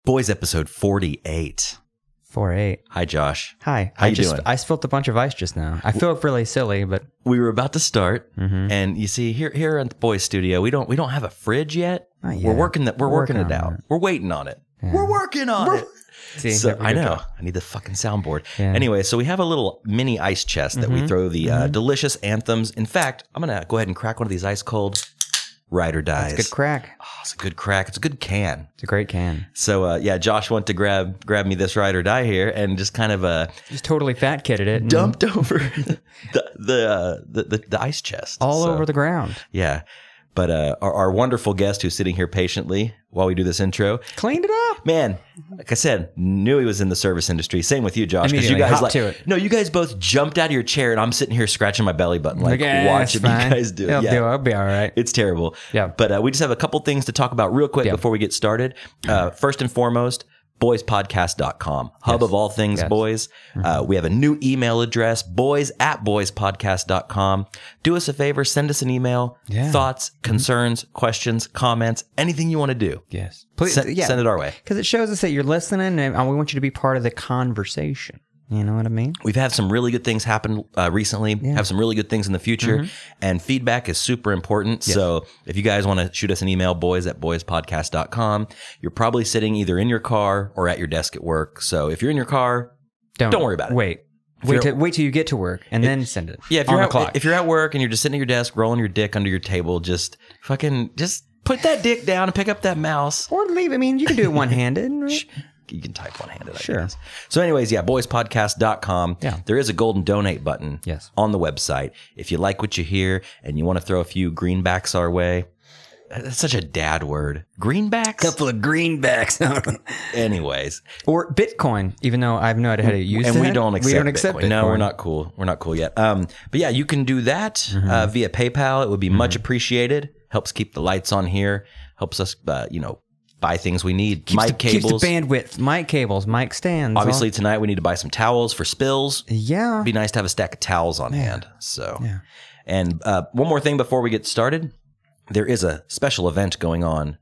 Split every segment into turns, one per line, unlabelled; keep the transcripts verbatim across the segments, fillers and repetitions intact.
Boys, episode forty-eight.
Four eight.
Hi, Josh.
Hi.
How
I
you
just,
doing?
I spilled a bunch of ice just now. I feel really silly, but
We were about to start,
Mhm.
and you see, here here at the Boys Studio, we don't we don't have a fridge yet.
Not
We're
yet.
working that. We're,
We're
working,
working
it
on
out.
it.
We're waiting on it.
Yeah.
We're working on it.
see,
So,
never
I
good
know.
job.
I need the fucking soundboard.
Yeah.
Anyway, so we have a little mini ice chest that we
Mhm.
throw the uh, delicious anthems. In fact, I'm gonna go ahead and crack one of these ice cold Ride or Dies.
It's a good crack.
Oh, it's a good crack. It's a good can.
It's a great can.
So uh, yeah, Josh went to grab grab me this Ride or Die here, and just kind of uh,
Just totally fat kidded it. and
dumped over the the, uh, the the the ice chest
all
So,
over the ground.
Yeah, but uh, our, our wonderful guest who's sitting here patiently while we do this intro,
Cleaned it up.
man, like I said, knew he was in the service industry. Same with you, Josh, because you
Immediately,
guys
hop
like
to it.
no, you guys both jumped out of your chair, and I'm sitting here scratching my belly button, like
Yeah,
watching
it's fine.
you guys do it.
It'll
Yeah.
do. I'll be all right.
It's terrible.
Yeah.
But uh, we just have a couple things to talk about real quick
Yeah.
before we get started. Uh, first and foremost, boys podcast dot com, hub
Yes.
of all things
Yes.
boys. Uh, we have a new email address, boys at boys podcast dot com. Do us a favor, send us an email,
Yeah.
thoughts, concerns, questions, comments, anything you want to do.
Yes. Please,
Send,
yeah.
send it our way.
Because it shows us that you're listening, and we want you to be part of the conversation. You know what I mean?
We've had some really good things happen uh, recently, have some really good things in the future, and feedback is super important. So if you guys want to shoot us an email, boys at boys podcast dot com, you're probably sitting either in your car or at your desk at work. So if you're in your car,
Don't,
Don't worry about it.
Wait.
If
Wait,
you're-
till, wait till you get to work and then send it.
yeah, if
on
you're
the
at,
clock.
if you're at work and you're just sitting at your desk, rolling your dick under your table, just fucking just put that dick down and pick up that mouse.
or leave. I mean, you can do it one handed. Right?
You can type one-handed, I
Sure.
guess. So anyways, yeah, boys podcast dot com.
Yeah.
There is a golden donate button
Yes.
on the website. If you like what you hear and you want to throw a few greenbacks our way, that's such a dad word. Greenbacks?
Couple of greenbacks.
Anyways.
Or Bitcoin, even though I have no idea how to use it.
And we don't accept,
we don't accept
Bitcoin.
Bitcoin.
No, we're not cool. We're not cool yet. Um, but yeah, you can do that
Mm-hmm.
uh, via PayPal. It would be much appreciated. Helps keep the lights on here. Helps us, uh, you know, buy things we need.
Keeps
mic
the,
cables.
Keeps the bandwidth. Mic cables. Mic stands.
Obviously,
all-
tonight we need to buy some towels for spills.
Yeah.
It'd be nice to have a stack of towels on hand. So,
Yeah.
and uh, one more thing before we get started, there is a special event going on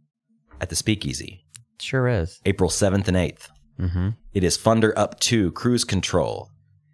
at the Speakeasy,
Sure is.
April seventh and eighth.
Mm-hmm.
It is Thunder Up to Cruise Control.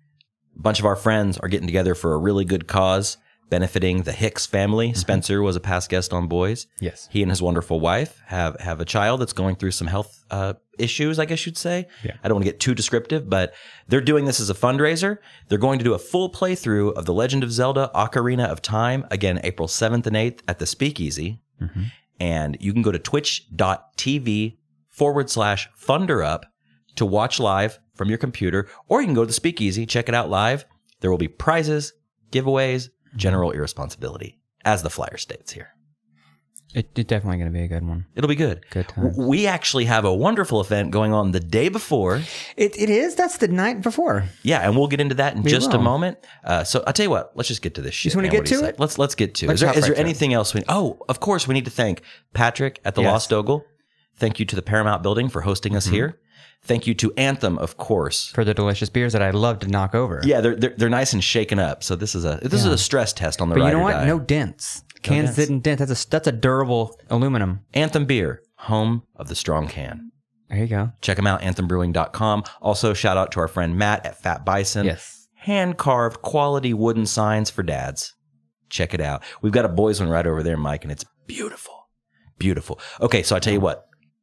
A bunch of our friends are getting together for a really good cause, benefiting the Hicks family.
Mm-hmm.
Spencer was a past guest on Boys.
Yes.
He and his wonderful wife have, have a child that's going through some health uh, issues, I guess you'd say.
Yeah.
I don't want to get too descriptive, but they're doing this as a fundraiser. They're going to do a full playthrough of The Legend of Zelda Ocarina of Time, again, April seventh and eighth at the Speakeasy.
Mm-hmm.
And you can go to twitch.tv forward slash thunderup to watch live from your computer, or you can go to the Speakeasy, check it out live. There will be prizes, giveaways, general irresponsibility, as the flyer states here.
It, it's definitely going to be a good one.
It'll be good.
Good time.
W- We actually have a wonderful event going on the day before.
It, it is? That's the night before.
Yeah, and we'll get into that in
We
just a
will.
moment. Uh, so I'll tell you what, let's just get to this shit.
just wanna
man.
get
What do you
to
say?
it?
Let's let's get to it.
Let's
Is there,
hop
is there
right to it.
anything else? We, oh, of course, we need to thank Patrick at the
Yes.
Lost Ogle. Thank you to the Paramount building for hosting us here. Thank you to Anthem, of course.
For the delicious beers that I love to knock over.
Yeah, they're, they're they're nice and shaken up. So this is a this is a stress test on the
But you
Ride
know
or
what?
Die.
No dents. Cans
dents.
didn't dent. That's a, that's a durable aluminum.
Anthem beer, home of the strong can.
There you go.
Check them out, anthem brewing dot com. Also, shout out to our friend Matt at Fat Bison.
Yes.
Hand-carved quality wooden signs for dads. Check it out. We've got a boys one right over there, Mike, and it's beautiful. Beautiful. Okay, so I tell you what.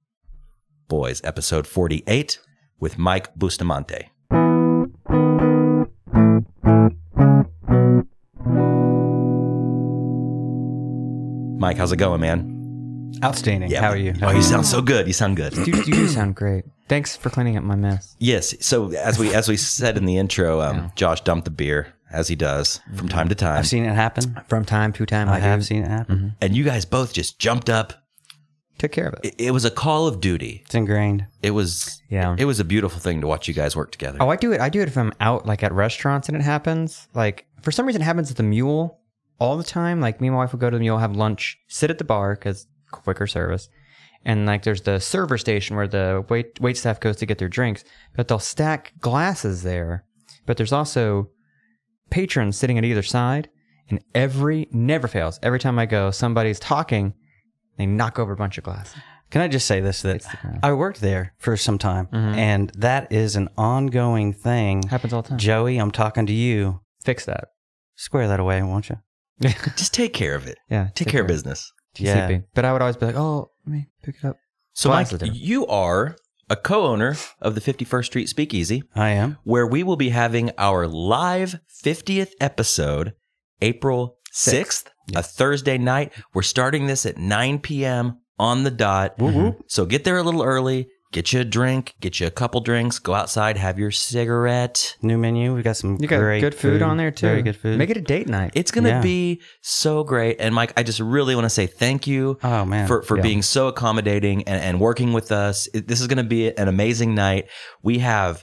Boys, episode forty-eight with Mike Bustamante. Mike, how's it going, man?
Outstanding.
Yeah,
How
man.
are you?
Oh, you sound so good. You sound good.
You, you do sound great. Thanks for cleaning up my mess.
Yes. So as we as we said in the intro, um,
Yeah.
Josh dumped the beer as he does from time to time,
I've seen it happen.
From time to time, I,
I have
do.
seen it happen.
and you guys both just jumped up.
Took care of it.
It, it was a call of duty.
It's ingrained.
It was
Yeah.
It was a beautiful thing to watch you guys work together.
Oh, I do it. I do it if I'm out, like at restaurants, and it happens. Like for some reason, it happens at the Mule all the time. Like me and my wife would go to the Mule, have lunch, sit at the bar because quicker service, and like there's the server station where the wait wait staff goes to get their drinks. But they'll stack glasses there. But there's also patrons sitting at either side, and every never fails. Every time I go, somebody's talking. They knock over a bunch of glasses.
Can I just say this? That I worked there for some time, mm-hmm. and that is an ongoing thing.
Happens all the time.
Joey, I'm talking to you.
Fix that.
Square that away, won't you?
Just take care of it.
Yeah.
Take, take care of business.
Yeah.
C P. But I would always be like, oh, let me pick it up.
So, Mike, you are a co-owner of the fifty-first Street Speakeasy.
I am.
Where we will be having our live fiftieth episode, April sixth, yes. a Thursday night. We're starting this at nine p.m. on the dot.
Mm-hmm.
So get there a little early. Get you a drink, get you a couple drinks, go outside, have your cigarette.
New menu. We got some
you got
great
good food, food on there too.
Very good food.
Make it a date night.
It's going to
yeah.
be so great. And Mike, I just really want to say thank you
oh, man.
for, for
yeah.
being so accommodating and, and working with us. It, this is going to be an amazing night. We have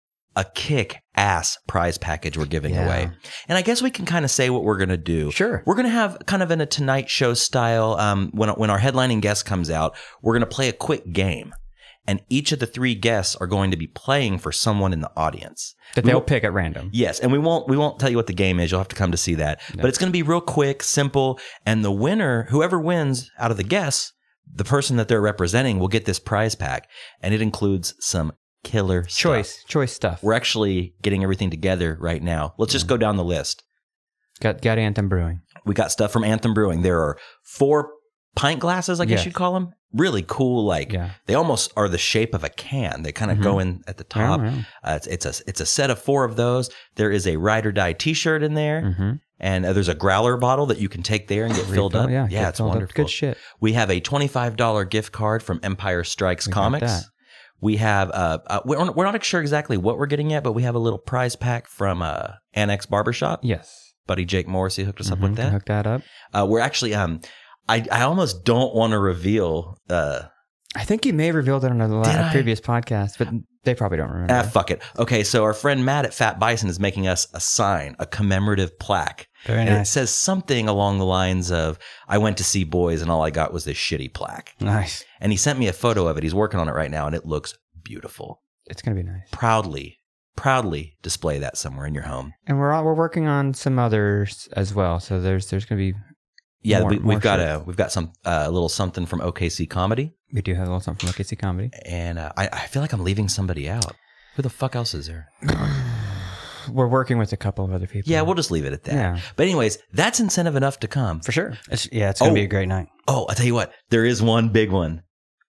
a kick-ass prize package we're giving
yeah.
away. And I guess we can kind of say what we're going to do.
Sure.
We're going to have kind of in a Tonight Show style, um, when, when our headlining guest comes out, we're going to play a quick game. And each of the three guests are going to be playing for someone in the audience
that they'll pick at random.
Yes, and we won't we won't tell you what the game is. You'll have to come to see that. No. But it's going to be real quick, simple, and the winner, whoever wins out of the guests, the person that they're representing will get this prize pack, and it includes some killer stuff.
choice choice stuff.
We're actually getting everything together right now. Let's just mm. go down the list.
Got got Anthem Brewing.
We got stuff from Anthem Brewing. There are four pint glasses, I guess yes. you'd call them. Really cool, like
yeah.
they almost are the shape of a can. They kind of mm-hmm. go in at the top.
Yeah, yeah.
Uh, it's, it's a it's a set of four of those. There is a Ride or Die T-shirt in there,
mm-hmm.
and uh, there's a growler bottle that you can take there and get filled
Refill,
up.
Yeah,
yeah it's wonderful.
Up. Good shit.
We have a twenty-five dollars gift card from Empire Strikes
we
Comics. We have uh, uh we're we're not sure exactly what we're getting yet, but we have a little prize pack from uh, Annex Barbershop.
Yes,
buddy Jake Morrissey hooked us
mm-hmm.
up with that.
Hook that up.
Uh, we're actually um. I, I almost don't want to reveal. Uh,
I think you may have revealed it on a, a previous podcast, but they probably don't remember.
Ah, fuck it. Okay, so our friend Matt at Fat Bison is making us a sign, a commemorative plaque.
Very
and
nice.
It says something along the lines of, I went to see boys and all I got was this shitty plaque.
Nice.
And he sent me a photo of it. He's working on it right now, and it looks beautiful.
It's going to be nice.
Proudly, proudly display that somewhere in your home.
And we're all, we're working on some others as well. So there's there's going to be
Yeah,
more,
we, we've
more
got
shirts.
a we've got some uh, a little something from O K C Comedy.
We do have a little something from O K C Comedy,
and uh, I, I feel like I'm leaving somebody out. Who the fuck else is there?
We're working with a couple of other people.
Yeah, we'll just leave it at that.
Yeah.
But anyways, that's incentive enough to come
for sure.
It's, yeah, it's gonna
oh,
be a great night.
Oh, I'll tell you what, there is one big one,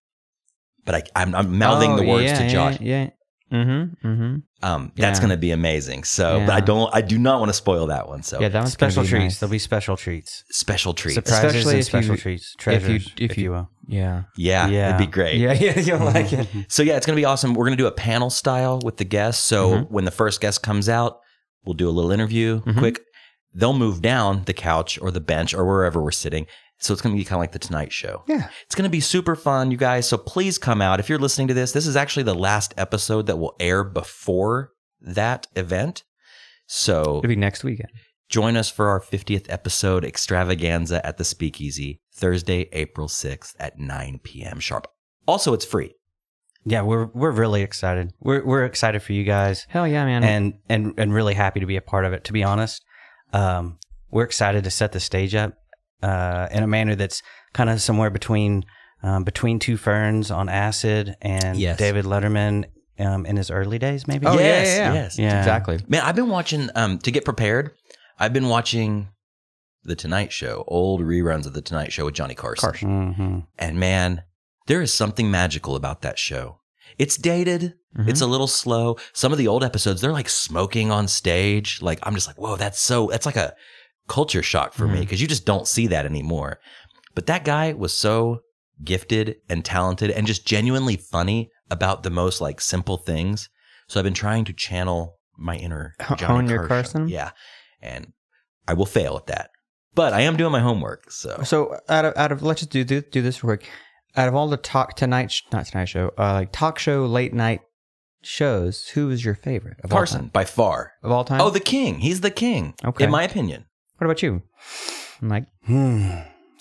but I, I'm, I'm mouthing
oh,
the words
yeah,
to Josh.
Yeah. yeah. Mm-hmm. Mm-hmm.
Um, that's
yeah.
going to be amazing. So,
yeah.
but I don't, I do not want to spoil that one. So,
yeah, that one's
special treats.
Nice.
There'll be special treats,
special treats,
surprises,
especially
and
if
special
you,
treats, treasures,
if you, if,
if
you,
you will.
Yeah.
yeah,
yeah,
it'd be great.
Yeah, yeah, you'll like it.
So yeah, it's going to be awesome. We're going to do a panel style with the guests. So
mm-hmm.
when the first guest comes out, we'll do a little interview,
mm-hmm.
quick. They'll move down the couch or the bench or wherever we're sitting. So it's going to be kind of like the Tonight Show.
Yeah.
It's going to be super fun, you guys. So please come out. If you're listening to this, this is actually the last episode that will air before that event. So
it'll be next weekend.
Join us for our fiftieth episode extravaganza at the Speakeasy, Thursday, April sixth at nine p.m. sharp. Also, it's free.
Yeah, we're we're really excited. We're we're excited for you guys.
Hell yeah, man.
And and and really happy to be a part of it, to be honest. Um, we're excited to set the stage up uh, in a manner that's kind of somewhere between um, between Two Ferns on acid and
yes.
David Letterman um, in his early days, maybe.
Oh,
yes,
yeah, yeah, yeah.
yes.
Yeah.
Exactly.
Man, I've been watching, um, to get prepared, I've been watching The Tonight Show, old reruns of The Tonight Show with Johnny Carson.
Carson.
Mm-hmm.
And man, there is something magical about that show. It's dated. Mm-hmm. It's a little slow. Some of the old episodes, they're like smoking on stage. Like, I'm just like, whoa, that's so, that's like a culture shock for mm-hmm. me because you just don't see that anymore. But that guy was so gifted and talented and just genuinely funny about the most like simple things. So I've been trying to channel my inner Johnny
Hone your
Carson.
Carson?
Yeah. And I will fail at that. But I am doing my homework. So,
so out of, out of let's just do, do, do this real quick. Out of all the talk tonight, not Tonight Show, uh, like talk show late night shows, who is your favorite? Of
Carson,
all time?
by far.
Of all time?
Oh, the king. He's the king.
Okay.
In my opinion.
What about you, Mike?
Hmm.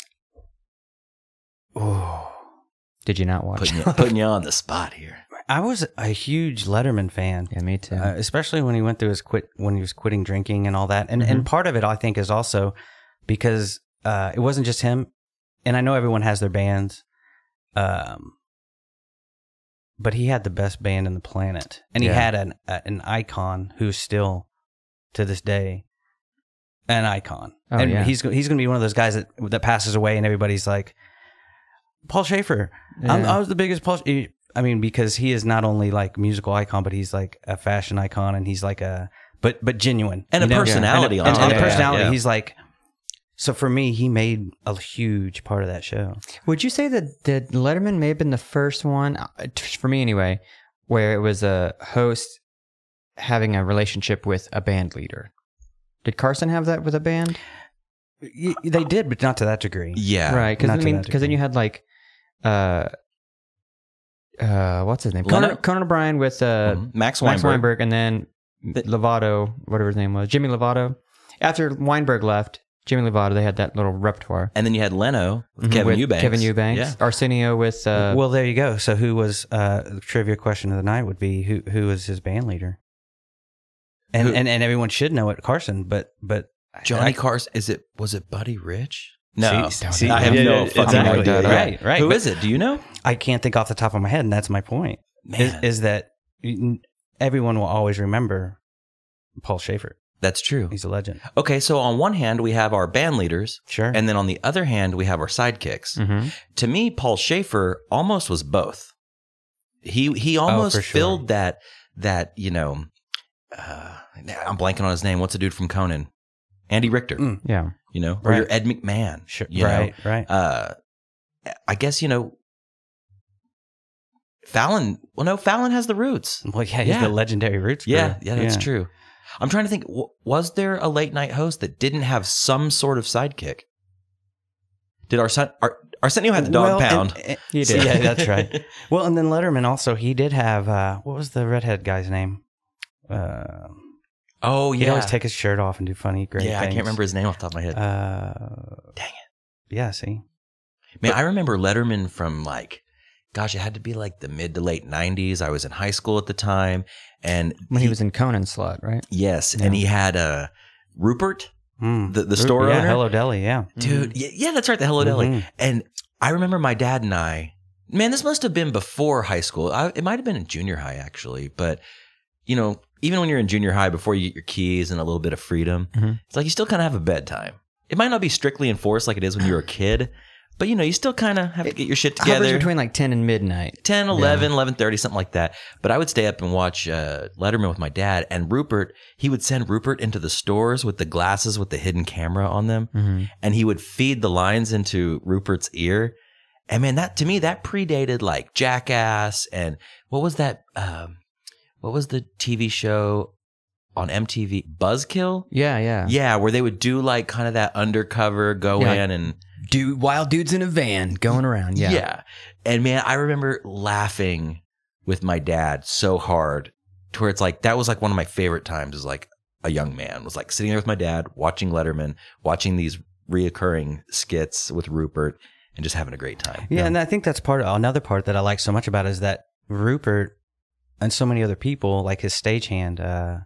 Oh.
Did you not watch?
Putting you, putting you on the spot here.
I was a huge Letterman fan.
Yeah, me too.
Uh, especially when he went through his quit, when he was quitting drinking and all that. And
Mm-hmm.
and part of it, I think, is also because uh, it wasn't just him. And I know everyone has their bands, Um, but he had the best band in the planet, and he
Yeah.
had an a, an icon who's still to this day an icon.
Oh,
and
yeah.
he's he's going to be one of those guys that that passes away, and everybody's like, Paul Schaefer. I'm,
Yeah.
I was the biggest Paul. I mean, because he is not only like musical icon, but he's like a fashion icon, and he's like a but but genuine
And a
you know?
personality
and,
on
and,
top
and
of
a
it.
personality.
Yeah.
He's like. So for me, he made a huge part of that show.
Would you say that, that Letterman may have been the first one, uh, for me anyway, where it was a host having a relationship with a band leader? Did Carson have that with a band?
Y- They did, but not to that degree.
Yeah.
Right, because
not
I
to
mean,
that
because then
degree.
you had like, uh, uh, what's his name?
Leno?
Conan, Conan O'Brien with uh,
Mhm. Max
Max
Weinberg.
Weinberg, and then
The-
Lovato, whatever his name was, Jimmy Lovato. After Weinberg left, Jimmy Lovato, they had that little repertoire.
And then you had Leno with
Mhm.
Kevin
With
Eubanks.
Kevin Eubanks.
Yeah.
Arsenio with uh,
well, there you go. So who was uh, the trivia question of the night would be who who was his band leader? And
Who-
and, and everyone should know it, Carson. But but
Johnny
I,
Carson. Is it? Was it Buddy Rich? No,
See- see-
I have
yeah,
no
yeah,
fucking
exactly.
idea.
Right, right.
Who
But-
is it? Do you know?
I can't think off the top of my head, and that's my point. Is,
Man,
is that everyone will always remember Paul Schaefer.
that's true.
He's a legend.
Okay, so on one hand we have our band leaders,
Sure.
and then on the other hand we have our sidekicks.
mhm.
To me, Paul Schaefer almost was both. He he almost
for sure.
filled that that you know. Uh, I'm blanking on his name. What's the dude from Conan? Andy Richter.
Mm.
yeah.
You know, or
Right.
your Ed McMahon.
Sure.
You
right.
know?
Right.
Uh, I guess you know. Fallon. Well, no, Fallon has the roots.
Well, yeah, he's
Yeah.
the legendary Roots.
Yeah,
crew.
yeah, that's true. I'm trying to think. w- Was there a late night host that didn't have some sort of sidekick? Did Arsen- Ar- Arsenio had the dog
Well, and-
pound?
and-
He
so,
did.
yeah, that's right. Well, and then Letterman also, he did have, uh, what was the redhead guy's name? Uh,
oh
he'd
yeah,
always take his shirt off and do funny, great
yeah. I
things.
can't remember his name off the top of my head.
Uh,
Dang it,
yeah, see?
man! I remember Letterman from like, gosh, it had to be like the mid to late nineties. I was in high school at the time, and
When he was in Conan Slot, right?
yes, and he had uh, Rupert,
Mm.
the the store
yeah,
owner.
Hello Deli, yeah.
Dude, yeah, yeah, that's right, the Hello Deli.
Mhm.
And I remember my dad and I, man, this must have been before high school. I, it might have been in junior high, actually. But, you know, even when you're in junior high, before you get your keys and a little bit of freedom,
Mhm.
it's like you still kind of have a bedtime. It might not be strictly enforced like it is when you're a kid, but, you know, you still kind of have to get your shit
Hovers
together.
between like ten and midnight.
ten, eleven, eleven thirty, something like that. But I would stay up and watch uh, Letterman with my dad. And Rupert, he would send Rupert into the stores with the glasses with the hidden camera on them.
Mm-hmm.
And he would feed the lines into Rupert's ear. And man, that to me, that predated like Jackass. And what was that? Um, what was the T V show on M T V? Buzzkill?
Yeah, yeah.
Yeah, where they would do like kind of that undercover go
Yeah.
in and
Dude, wild dudes in a van going around. Yeah.
Yeah. And man, I remember laughing with my dad so hard to where it's like, that was like one of my favorite times as like a young man, was like sitting there with my dad, watching Letterman, watching these reoccurring skits with Rupert and just having a great time.
Yeah, and I think that's part of another part that I like so much about it is that Rupert and so many other people, like his stagehand, uh,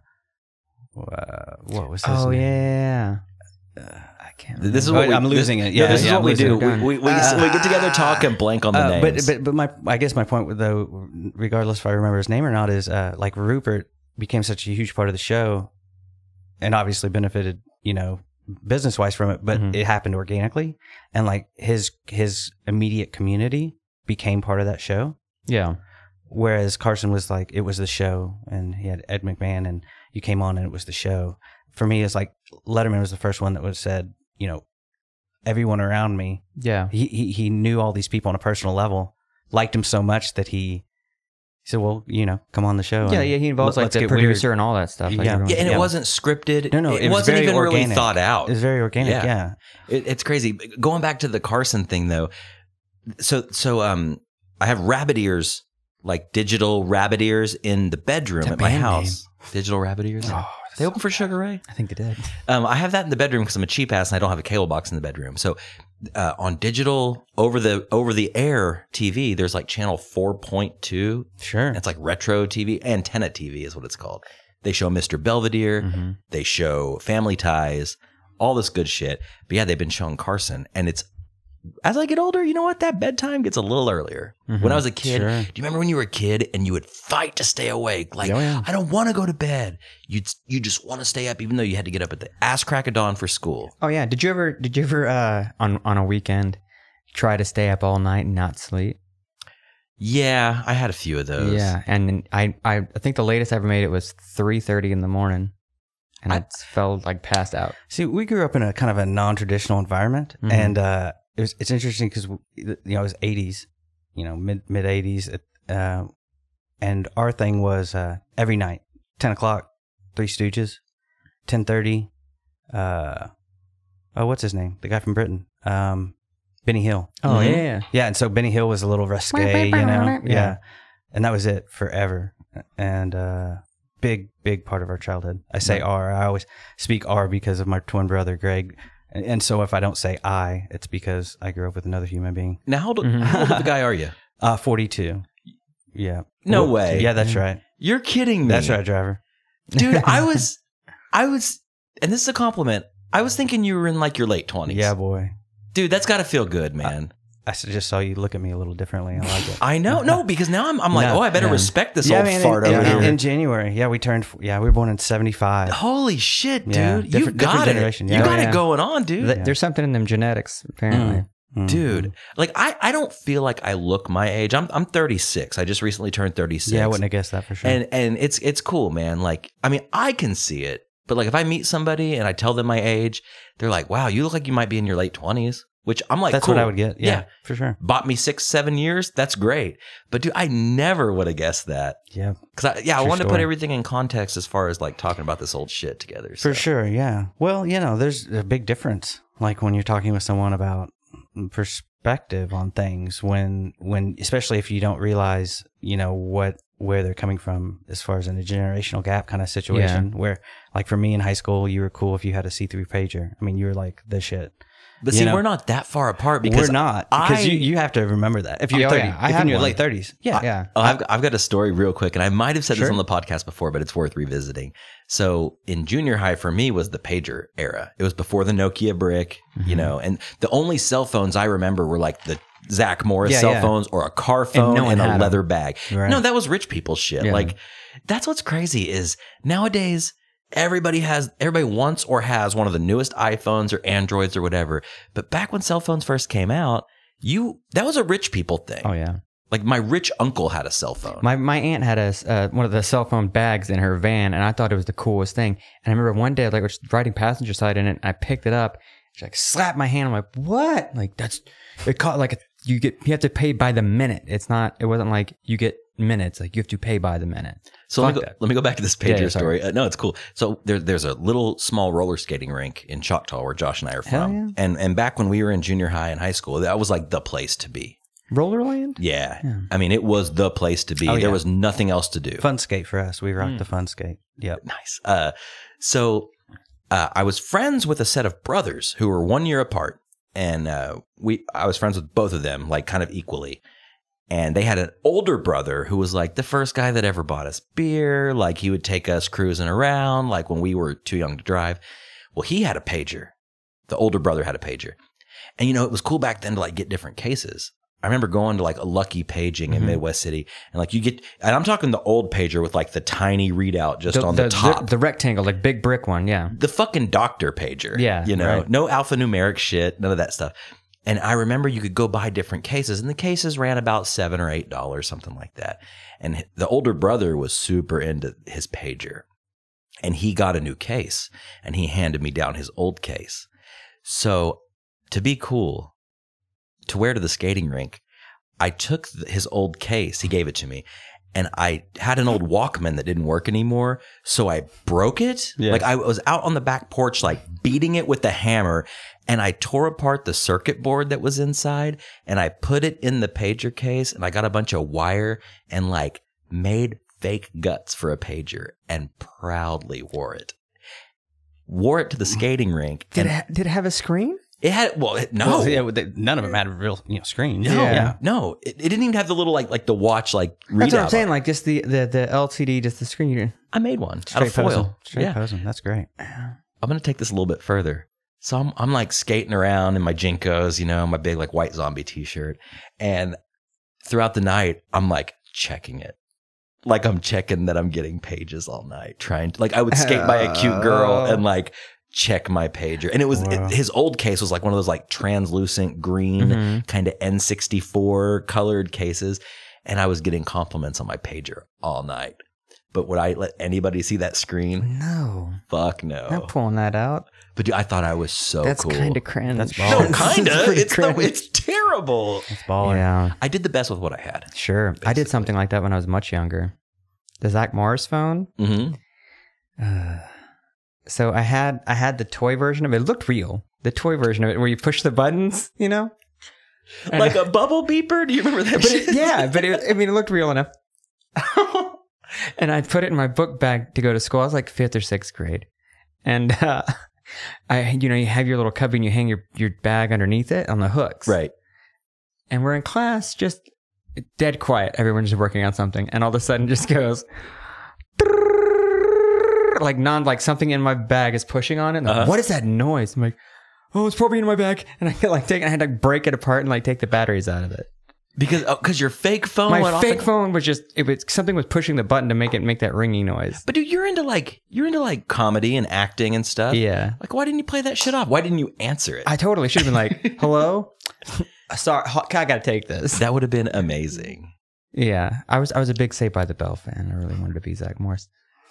uh, what was his
Oh,
name?
yeah.
Uh, I can't.
This is
remember.
what we,
I'm losing
this,
it.
Yeah,
Yeah,
this
yeah,
is
I'm
what we
losing
do.
it.
We, we, we,
Uh,
we get together, talk, and blank on the
Uh,
names.
but but but my I guess my point though, regardless if I remember his name or not, is uh, like Rupert became such a huge part of the show, and obviously benefited, you know, business wise from it. But
Mhm.
it happened organically, and like his his immediate community became part of that show.
Yeah.
Whereas Carson was like, it was the show, and he had Ed McMahon, and you came on, and it was the show. For me, it's like Letterman was the first one that was said, you know, everyone around me.
Yeah.
He, he he knew all these people on a personal level, liked him so much that he, he said, well, you know, come on the show.
Yeah,
and
yeah. He involves
let-
like
let's
the
get
producer
weird.
and all that stuff. Like
Yeah.
everyone-
yeah, and
yeah.
it wasn't scripted.
No, no,
it,
it was
wasn't
very
even really
organic.
thought out.
It was very organic,
Yeah.
yeah.
It, it's crazy. Going back to the Carson thing, though. So, so um, I have rabbit ears, like digital rabbit ears, in the bedroom
It's a
at my
band
house. Digital rabbit ears.
Oh,
They open for Sugar Ray.
I think they did.
Um, I have that in the bedroom because I'm a cheap ass and I don't have a cable box in the bedroom. So, uh, on digital over the over the air T V, there's like channel four point two.
Sure.
It's like retro T V, antenna T V is what it's called. They show Mister Belvedere.
Mm-hmm.
They show Family Ties, all this good shit. But yeah, they've been showing Carson, and it's as I get older, you know what? That bedtime gets a little earlier.
Mhm.
When I was a kid,
Sure.
do you remember when you were a kid and you would fight to stay awake? Like,
Oh, yeah.
I don't want to go to bed. You'd, you just want to stay up even though you had to get up at the ass crack of dawn for school.
Oh yeah. Did you ever? Did you ever uh, on on a weekend try to stay up all night and not sleep?
Yeah, I had a few of those.
Yeah, and I I, I think the latest I ever made it was three thirty in the morning, and I, I felt like passed out.
See, we grew up in a kind of a non-traditional environment,
Mhm.
and uh, it was it's interesting because you know it was eighties, you know mid mid eighties, uh, and our thing was uh, every night ten o'clock, Three Stooges, ten thirty. Uh, oh, what's his name? The guy from Britain, um, Benny Hill.
Oh
Mhm.
yeah,
Yeah, and so Benny Hill was a little risque, you know.
Yeah.
Yeah, and that was it forever, and uh, big big part of our childhood. I say
Right.
R. I always speak R because of my twin brother Greg, and, and so if I don't say I, it's because I grew up with another human being.
Now, how old,
Mhm.
how old of a guy are you?
Uh, forty-two. Yeah.
No
Well,
way.
Yeah, that's right.
You're kidding me.
That's right, driver.
Dude, I was, I was, and this is a compliment. I was thinking you were in like your late twenties.
Yeah, boy.
Dude, that's got to feel good, man.
I s- just saw you look at me a little differently. I like it.
I know. No, because now I'm, I'm like,
No,
oh, I better
yeah.
respect this
yeah,
old
man,
fart
in,
over
in,
here.
in January. Yeah, we turned. Yeah, we were born in seventy-five.
Holy shit, dude.
Yeah,
you
different-
got
different
it.
generation.
You
Yeah.
got
Oh, yeah.
it going on, dude.
Th- There's something in them genetics apparently.
Mhm.
Dude, like I, I don't feel like I look my age. I'm I'm thirty-six. I just recently turned thirty-six.
Yeah, I wouldn't have guessed that for sure.
And and it's it's cool, man. Like, I mean, I can see it, but like if I meet somebody and I tell them my age, they're like, "Wow, you look like you might be in your late twenties." Which I'm like,
That's
cool.
what I would get. Yeah,
Yeah.
for sure.
Bought me six, seven years. That's great. But dude, I never would have guessed that.
Yeah,
Cause I, yeah, I
True
wanted to put
story.
everything in context as far as like talking about this old shit together.
for
so.
sure. Yeah. Well, you know, there's a big difference. Like when you're talking with someone about perspective on things, when when especially if you don't realize, you know, what where they're coming from as far as in a generational gap kind of situation. Where, like for me in high school, you were cool if you had a C three pager. I mean, you were like the shit.
But
You
see,
know,
we're not that far apart because
we're not because
I-
you, you have to remember that if you're
Oh,
thirty,
yeah, I
if
had
in your
one.
late thirties, yeah,
Yeah.
Oh, I've, I've got a story real quick, and I might have said
Sure.
this on the podcast before, but it's worth revisiting. So in junior high for me was the pager era. It was before the Nokia brick,
Mm-hmm.
you know, and the only cell phones I remember were like the Zach Morris
Yeah,
cell
yeah.
phones or a car phone
no
and,
one
a
had 'em.
leather bag.
Right.
No, that was rich people shit.
Yeah.
Like that's what's crazy is nowadays everybody has everybody wants or has one of the newest iPhones or Androids or whatever. But back when cell phones first came out, you that was a rich people thing.
Oh yeah.
Like my rich uncle had a cell phone.
My my aunt had a uh, one of the cell phone bags in her van, and I thought it was the coolest thing. And I remember one day, like, I was riding passenger side in it, and I picked it up. She like slapped my hand. I'm like, what? Like that's it. Caught like you get you have to pay by the minute. It's not. It wasn't like you get minutes. Like you have to pay by the minute.
So let me,
Fuck
go,
that.
let me go back to this pager
Yeah, yeah, sorry.
story. Uh, no, it's cool. So there, there's a little small roller skating rink in Choctaw where Josh and I are
Hell
from.
yeah.
And and back when we were in junior high and high school, that was like the place to be.
Rollerland.
Yeah.
Yeah.
I mean, it was the place to be.
Oh,
There
yeah.
was nothing else to do.
Fun skate for us. We rocked
Mm.
the fun skate. Yep.
Nice. Uh, so uh, I was friends with a set of brothers who were one year apart. And uh, we, I was friends with both of them, like kind of equally. And they had an older brother who was like the first guy that ever bought us beer. Like he would take us cruising around, like when we were too young to drive. Well, he had a pager. The older brother had a pager. And, you know, it was cool back then to like get different cases. I remember going to like a Lucky Paging in
Mhm.
Midwest City. And like you get, and I'm talking the old pager with like the tiny readout just on the, top.
the rectangle, like big brick one. Yeah.
The fucking doctor pager.
Yeah,
You know,
right.
no alphanumeric shit, none of that stuff. And I remember you could go buy different cases, and the cases ran about seven or eight dollars, something like that. And the older brother was super into his pager, and he got a new case, and he handed me down his old case. So to be cool, to wear to the skating rink, I took th- his old case. He gave it to me. And I had an old Walkman that didn't work anymore. So I broke it.
Yeah.
Like I was out on the back porch, like beating it with the hammer. And I tore apart the circuit board that was inside. And I put it in the pager case. And I got a bunch of wire and like made fake guts for a pager and proudly wore it. Wore it to the skating rink.
Did
and
it, ha- did it have a screen?
it had, well, it, no.
Well, yeah, they, none of them had real, you know, screens.
No,
Yeah.
no, it, it didn't even have the little like like the watch like readout.
That's what I'm
on
saying.
it.
Like just the, the, the L C D, just the screen.
I made one out
Straight
of foil.
posing. Straight
Yeah,
posing. That's great.
I'm going to take this a little bit further. So I'm, I'm like skating around in my Jinkos, you know, my big like white zombie t-shirt. And throughout the night, I'm like checking it. Like I'm checking that I'm getting pages all night, trying to, like I would skate by a cute girl and like check my pager. And it was,
Wow.
it, his old case was like one of those like translucent green
Mm-hmm.
kind of N sixty-four colored cases. And I was getting compliments on my pager all night. But would I let anybody see that screen?
No.
Fuck no.
Not pulling that out.
But dude, I thought I was so
That's
cool.
kind of cringe.
That's
No,
baller.
kind of.
pretty
It's, the,
cringe.
it's terrible.
It's baller.
Yeah,
I did the best with what I had.
sure. I
Basically.
did something like that when I was much younger. The Zach Morris phone.
Mm-hmm.
Uh, so I had I had the toy version of it. It looked real. The toy version of it, where you push the buttons, you know. And-
Like a bubble beeper? Do you remember that
but
shit?
it, yeah, but it, I mean, it looked real enough. And I put it in my book bag to go to school. I was like fifth or sixth grade, and uh, I, you know, you have your little cubby and you hang your your bag underneath it on the hooks,
Right.
And we're in class, just dead quiet. Everyone's just working on something, and all of a sudden, just goes. Like non, like something in my bag is pushing on it. And I'm like,
Uh-huh.
what is that noise? I'm like, oh, it's probably in my bag. And I could like take, I had to break it apart and like take the batteries out of it.
Because oh, cause your fake phone
My
went
fake
off.
phone was just, it was something was pushing the button to make it make that ringing noise.
But dude, you're into like you're into like comedy and acting and stuff.
Yeah,
Like, why didn't you play that shit off? Why didn't you answer it?
I totally should have been like, hello, sorry, I gotta take this.
That would have been amazing.
Yeah, I was I was a big Saved by the Bell fan. I really wanted to be Zach Morris.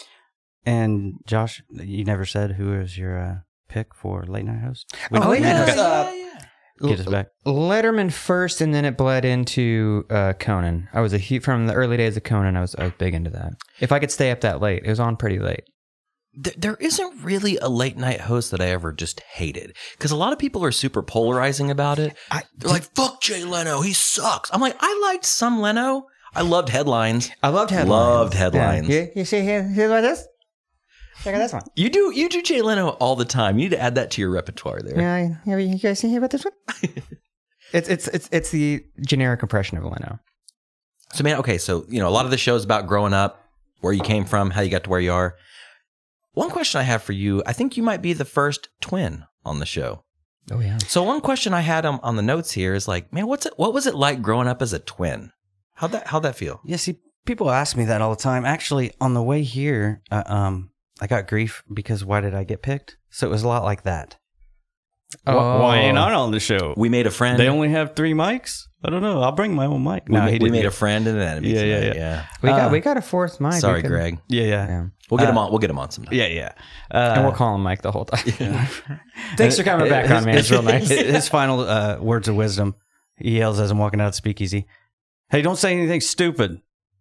And Josh, you never said who was your uh, pick for late night host? We-
Oh,
we
yeah.
never-
Uh,
Get us back.
Letterman first, and then it bled into uh, Conan. I was a he from the early days of Conan. I was I was big into that. If I could stay up that late, it was on pretty late.
There, there isn't really a late night host that I ever just hated. Because a lot of people are super polarizing about it.
I,
They're like, fuck Jay Leno, he sucks. I'm like, I liked some Leno. I loved headlines.
I loved headlines.
Loved headlines.
Yeah. You, you see here, here's like this. Check out this one.
You do you do Jay Leno all the time. You need to add that to your repertoire there.
Yeah, yeah, you guys see here about this one? it's it's it's it's the generic impression of Leno.
So man, okay, so you know, a lot of the show's about growing up, where you came from, how you got to where you are. One question I have for you, I think you might be the first twin on the show.
Oh yeah.
So one question I had on, on the notes here is like, man, what's it what was it like growing up as a twin? How'd that how'd that feel?
Yeah, see, people ask me that all the time. Actually, on the way here, uh, um, I got grief because why did I get picked? So it was a lot like that.
Oh.
Why, why ain't I on the show?
We made a friend.
They only have three mics? I don't know. I'll bring my own mic.
we,
No,
ma-
he
we
didn't
made
get-
a friend and an enemy.
Yeah, yeah,
tonight,
yeah.
We got
Uh,
we got a fourth mic.
Sorry,
We could-
Greg.
Yeah, yeah.
Yeah.
We'll get
Uh,
him on. We'll get him on sometime.
Yeah, yeah.
And
Uh,
we'll call him Mike the whole time. Thanks for coming back
his-
on, man. It's real nice.
His final uh, words of wisdom, he yells as I'm walking out of the speakeasy, "Hey, don't say anything stupid."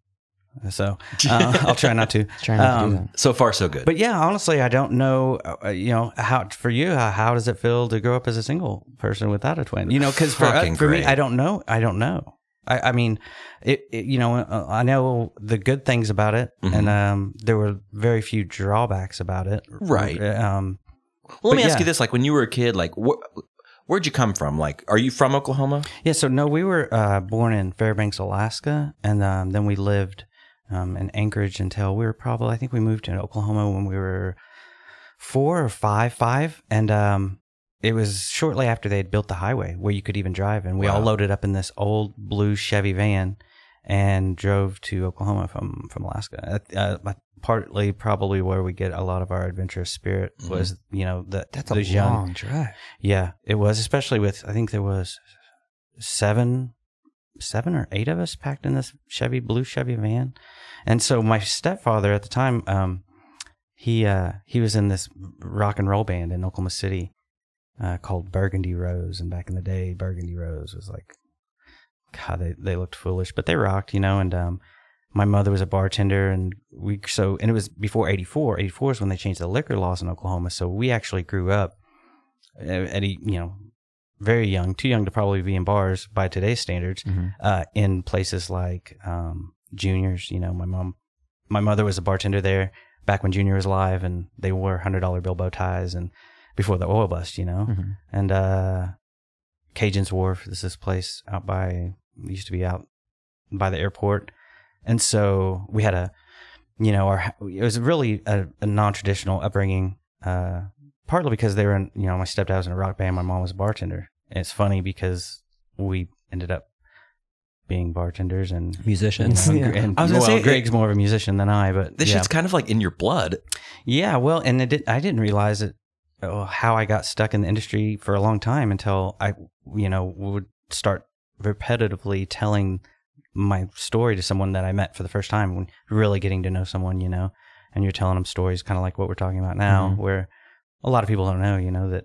So uh, I'll try not to.
Try not to do
Um,
that.
So far, so good.
But yeah, honestly, I don't know. Uh, you know, how for you, how, how does it feel to grow up as a single person without a twin? You know, because for, uh,
Fucking
for me,
great.
I don't know. I don't know. I, I mean, it, it. You know, uh, I know the good things about it,
Mhm.
and um, there were very few drawbacks about it.
Right.
Um,
well, let me
but
ask
yeah.
you this: like, when you were a kid, like, wh- where'd you come from? Like, are you from Oklahoma?
Yeah, so no, we were uh, born in Fairbanks, Alaska, and um, then we lived um, in Anchorage until we were probably, I think we moved to Oklahoma when we were four or five, five. And um, it was shortly after they had built the highway where you could even drive. And we all
Wow.
loaded up in this old blue Chevy van and drove to Oklahoma from, from Alaska. Uh, uh, partly probably where we get a lot of our adventurous spirit was, you know, the,
That's a
those young,
long drive.
yeah, it was, especially with, I think there was seven, seven or eight of us packed in this Chevy, blue Chevy van. And so my stepfather at the time, um, he, uh, he was in this rock and roll band in Oklahoma City, uh, called Burgundy Rose. And back in the day, Burgundy Rose was like, God, they, they looked foolish, but they rocked, you know, and, um, my mother was a bartender, and we, so, and it was before eighty-four. eighty-four is when they changed the liquor laws in Oklahoma. So we actually grew up at a, you know, very young, too young to probably be in bars by today's standards,
Mm-hmm.
uh, in places like um, Junior's. You know, my mom, my mother was a bartender there back when Junior was alive, and they wore hundred dollar bill bow ties, and before the oil bust, you know,
Mm-hmm.
and uh, Cajun's Wharf. This is this place out by, used to be out by the airport, and so we had a, you know, our it was really a, a non traditional upbringing. Uh, partly because they were in, you know, my stepdad was in a rock band, my mom was a bartender. And it's funny because we ended up being bartenders and
musicians.
You know,
Yeah.
and,
I was gonna
well,
say,
Greg's
it,
more of a musician than I, but
this
yeah.
shit's kind of like in your blood.
Yeah, well, and it did, I didn't realize it, oh, how I got stuck in the industry for a long time until I, you know, would start repetitively telling my story to someone that I met for the first time, when really getting to know someone, you know, and you're telling them stories kind of like what we're talking about now, mm-hmm. where a lot of people don't know, you know, that,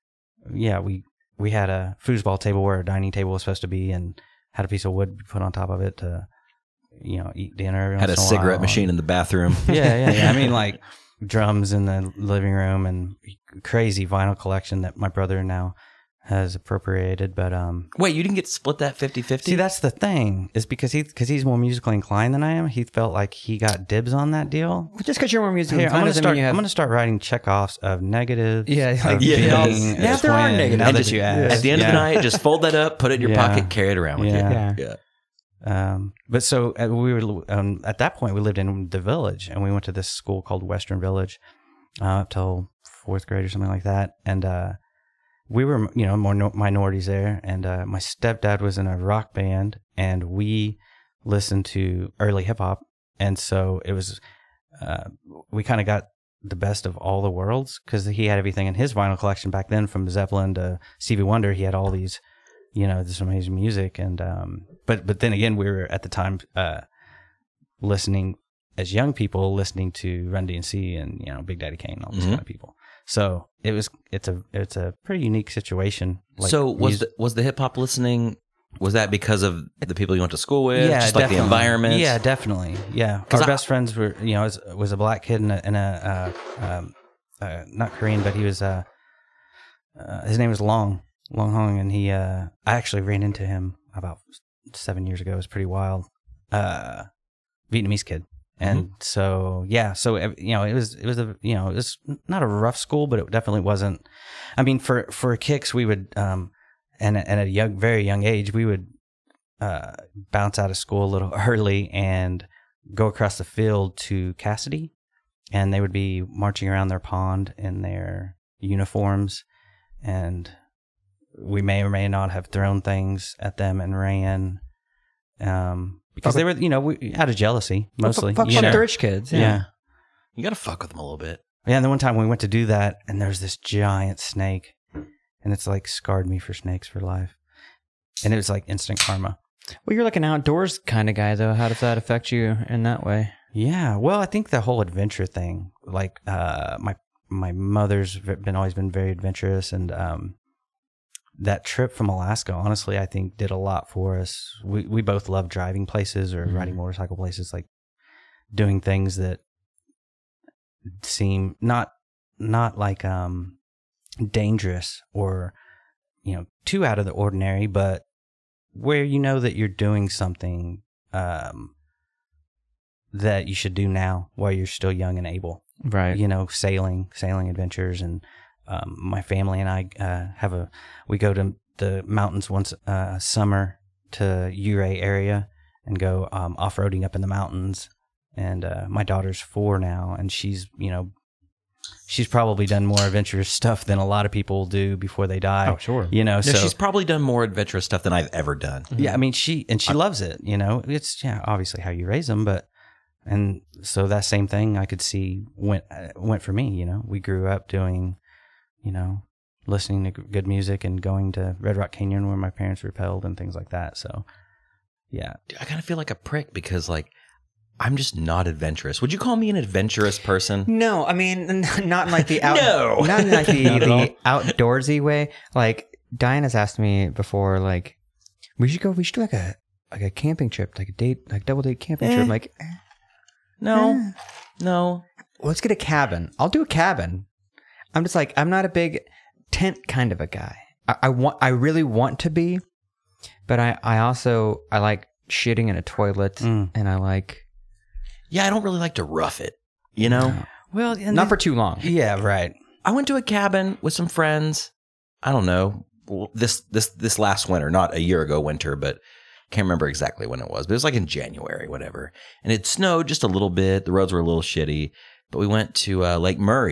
yeah, we, we had a foosball table where a dining table was supposed to be, and had a piece of wood put on top of it to, you know, eat dinner.
Had a cigarette machine in the bathroom.
Yeah, yeah, yeah. I mean, like drums in the living room and crazy vinyl collection that my brother now has appropriated. But um,
wait, you didn't get to split that fifty-fifty?
See, that's the thing, is because he because he's more musically inclined than I am. He felt like he got dibs on that deal.
Well, just because you're more musically
Here,
inclined,
I'm gonna
doesn't
start.
mean you have...
I'm gonna start writing checkoffs of negatives.
Yeah, like,
of
yeah,
being
yeah,
a
there are
twin,
negatives.
Now that you ask,
At the end
yeah.
of the night, just fold that up, put it in your
Yeah.
pocket, carry it around with
Yeah.
you.
Yeah.
Yeah. Um, but so uh, we were um, at that point we lived in the village, and we went to this school called Western Village uh, up till fourth grade or something like that. And uh, we were, you know, more no- minorities there. And uh, my stepdad was in a rock band, and we listened to early hip hop. And so it was, uh, we kind of got the best of all the worlds, because he had everything in his vinyl collection back then, from Zeppelin to Stevie Wonder. He had all these, you know, this amazing music. And um, but but then again, we were at the time uh, listening as young people, listening to Run D M C and, you know, Big Daddy Kane, all these
Mm-hmm.
kind of people. So it was it's a it's a pretty unique situation. Like
so was
music-
the, was the hip hop listening? Was that because of the people you went to school with?
yeah,
just like the
definitely.
environment.
Yeah, definitely. Yeah,
'Cause
our
I-
best friends were, you know, was, was a black kid and a, and a uh, um, uh, not Korean, but he was uh, uh, his name was Long Long Hong, and he uh, I actually ran into him about seven years ago. It was pretty wild. Uh, Vietnamese kid. And mm-hmm. so, yeah, so, you know, it was, it was a, you know, it was not a rough school, but it definitely wasn't. I mean, for, for kicks, we would, um, and, and at a young, very young age, we would, uh, bounce out of school a little early and go across the field to Cassidy, and they would be marching around their pond in their uniforms, and we may or may not have thrown things at them and ran, um, because they were, you know, we, out of jealousy, mostly.
Fuck, fuck
you know?
the rich kids. Yeah.
Yeah.
You got to fuck with them a little bit.
Yeah, and then one time we went to do that, and there's this giant snake, and it's like scarred me for snakes for life. And it was like instant karma.
Well, you're like an outdoors kind of guy, though. How does that affect you in that way?
Yeah, well, I think the whole adventure thing, like uh, my my mother's been always been very adventurous, and um, that trip from Alaska, honestly, I think did a lot for us. We we both love driving places or mm-hmm. riding motorcycle places, like doing things that seem not not like um dangerous or, you know, too out of the ordinary, but where you know that you're doing something um that you should do now while you're still young and able.
Right.
You know, sailing, sailing adventures. And um, my family and I uh, have a, we go to the mountains once a uh, summer to Ouray area and go um, off-roading up in the mountains. And uh, my daughter's four now, and she's, you know, she's probably done more adventurous stuff than a lot of people do before they die.
Oh, sure.
You know,
No,
so
she's probably done more adventurous stuff than I've ever done.
yeah, I mean, she, and she loves it, you know, it's, yeah, obviously how you raise them, but, and so that same thing I could see went, uh, went for me, you know, we grew up doing, you know, listening to good music and going to Red Rock Canyon where my parents repelled and things like that. So, yeah.
Dude, I kind of feel like a prick because, like, I'm just not adventurous. Would you call me an adventurous person?
No, I mean, not in like the out,
No.
not in like the,
Not at
the outdoorsy way. Like Diana's asked me before, like we should go. We should do like a like a camping trip, like a date, like double date camping
Eh.
trip. I'm like, eh,
No,
eh.
no.
Let's get a cabin. I'll do a cabin. I'm just like, I'm not a big tent kind of a guy. I, I want, I really want to be, but I, I also, I like shitting in a toilet,
Mm.
and I like,
Yeah, I don't really like to rough it, you know?
Well, and
not
then-
for too long.
yeah, right.
I went to a cabin with some friends. I don't know, this this this last winter, not a year ago winter, but can't remember exactly when it was. But it was like in January, whatever. And it snowed just a little bit. The roads were a little shitty. But we went to uh, Lake Murray,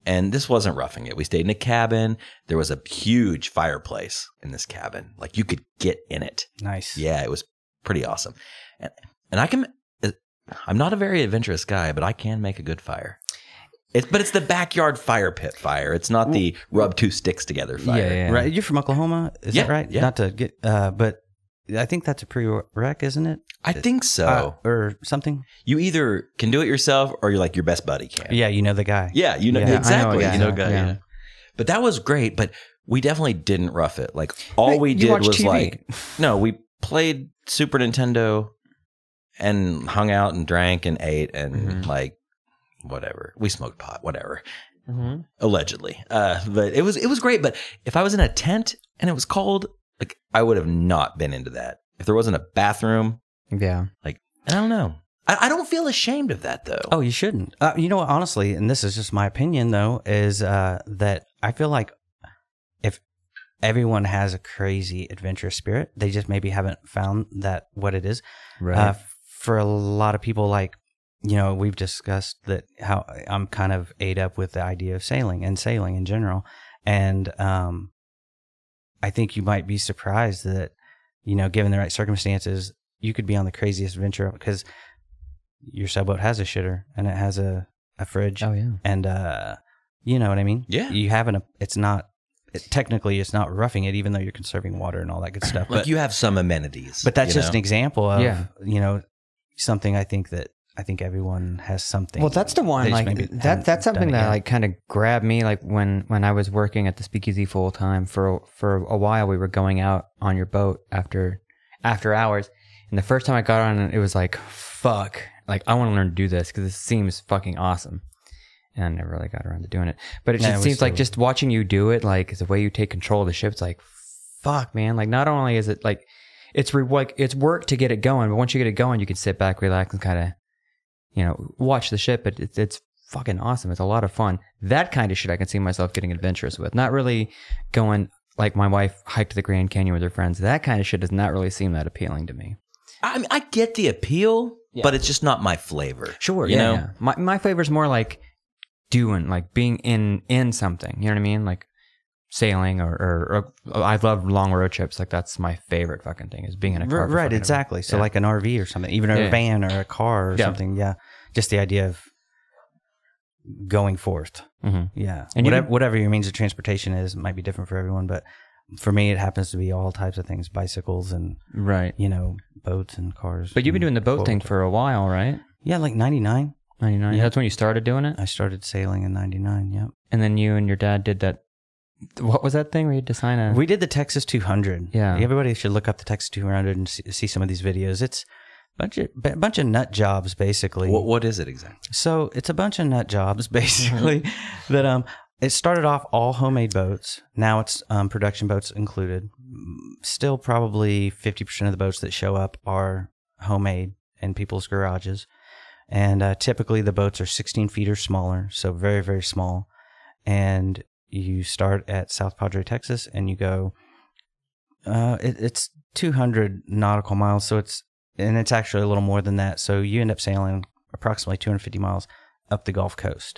And this wasn't roughing it. We stayed in a cabin. There was a huge fireplace in this cabin. Like you could get in it.
Nice.
Yeah, it was pretty awesome. And, and I can, I'm not a very adventurous guy, but I can make a good fire. It's, but it's the backyard fire pit fire. It's not the rub two sticks together fire.
Yeah, yeah.
Right. You're from Oklahoma. Is
Yeah,
that right?
yeah.
Not to get, uh, but I think that's a prereq, isn't it?
I think so.
Uh, or something.
You either can do it yourself or you're like your best buddy can.
Yeah. You know the guy.
Yeah, you know
Yeah, I know a
exactly.
guy.
You know, guy.
Yeah.
Yeah. But that was great. But we definitely didn't rough it. Like all
Hey,
we
you
did
watched
was
T V.
like, no, we played Super Nintendo and hung out and drank and ate and
Mhm.
like whatever. We smoked pot, whatever.
Mm-hmm.
Allegedly. Uh, but it was it was great. But if I was in a tent and it was cold, like I would have not been into that. If there wasn't a bathroom,
Yeah.
like I don't know. I, I don't feel ashamed of that though.
Oh, you shouldn't. Uh, you know what? Honestly, and this is just my opinion, though, is uh, that I feel like if everyone has a crazy adventurous spirit, they just maybe haven't found that what it is.
Right.
Uh, for a lot of people, like, you know, we've discussed that how I'm kind of ate up with the idea of sailing and sailing in general. And um, I think you might be surprised that, you know, given the right circumstances, you could be on the craziest adventure because your sailboat has a shitter and it has a, a fridge.
Oh, yeah.
And, uh, you know what I mean?
Yeah.
You haven't, a, it's not, it, technically it's not roughing it, even though you're conserving water and all that good stuff.
Like
But,
you have some amenities.
but that's
you
just
know?
an example of,
Yeah.
you know, something I think that, I think everyone has something.
Well, that's the one.
They just
Like
maybe
that.
haven't
That's something
done it
that
yet.
like kind of grabbed me. Like when when I was working at the Speakeasy full time for for a while, we were going out on your boat after after hours. And the first time I got on, it was like, fuck. Like I want to learn to do this because this seems fucking awesome. And I never really got around to doing it. But it
Yeah,
just
it was
seems like
so-
just watching you do it, like the way you take control of the ship. It's like, fuck, man. Like not only is it like it's re- like it's work to get it going, but once you get it going, you can sit back, relax, and kind of, you know, watch the ship. But it's, it's fucking awesome. It's a lot of fun. That kind of shit I can see myself getting adventurous with. Not really going like my wife hiked to the Grand Canyon with her friends. That kind of shit does not really seem that appealing to me.
I mean, I get the appeal,
Yeah.
but it's just not my flavor.
Sure,
you
yeah,
know.
yeah. My my flavor's more like doing, like being in in something. You know what I mean? Like sailing or, or, or I love long road trips. Like that's my favorite fucking thing is being in a car.
R-
for
right,
fucking-
exactly. So
yeah.
like an R V or something, even a
Yeah.
van or a car or
Yeah.
something. Yeah, just the idea of going forth.
Mhm.
Yeah,
And you
whatever
can-
whatever your means of transportation is, it might be different for everyone, but for me, it happens to be all types of things: bicycles and
Right.
you know boats and cars.
But you've been
and
doing the boat thing
four-wheel-
for a while, right?
yeah, like ninety-nine.
ninety-nine.
Yeah.
That's when you started doing it?
I started sailing in ninety-nine. Yep.
And then you and your dad did that. What was that thing where you had to sign a.
We did the Texas two hundred.
Yeah.
Everybody should look up the Texas two hundred and see, see some of these videos. It's a bunch of, a bunch of nut jobs, basically.
What what is it exactly?
So it's a bunch of nut jobs, basically, that um, it started off all homemade boats. Now it's um, production boats included. Still probably fifty percent of the boats that show up are homemade in people's garages. And uh, typically the boats are sixteen feet or smaller, so very, very small. And you start at South Padre, Texas, and you go, uh, it, it's two hundred nautical miles, so it's, and it's actually a little more than that. So you end up sailing approximately two hundred fifty miles up the Gulf Coast.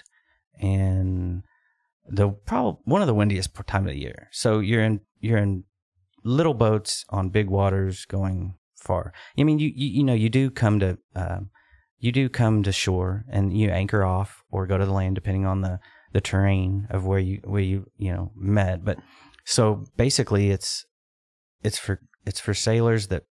And the probably one of the windiest time of the year. So you're in, you're in little boats on big waters going far. I mean, you, you, you know, you do come to, um, you do come to shore and you anchor off or go to the land depending on the, the terrain of where you where you you know met. But so basically it's it's for it's for sailors that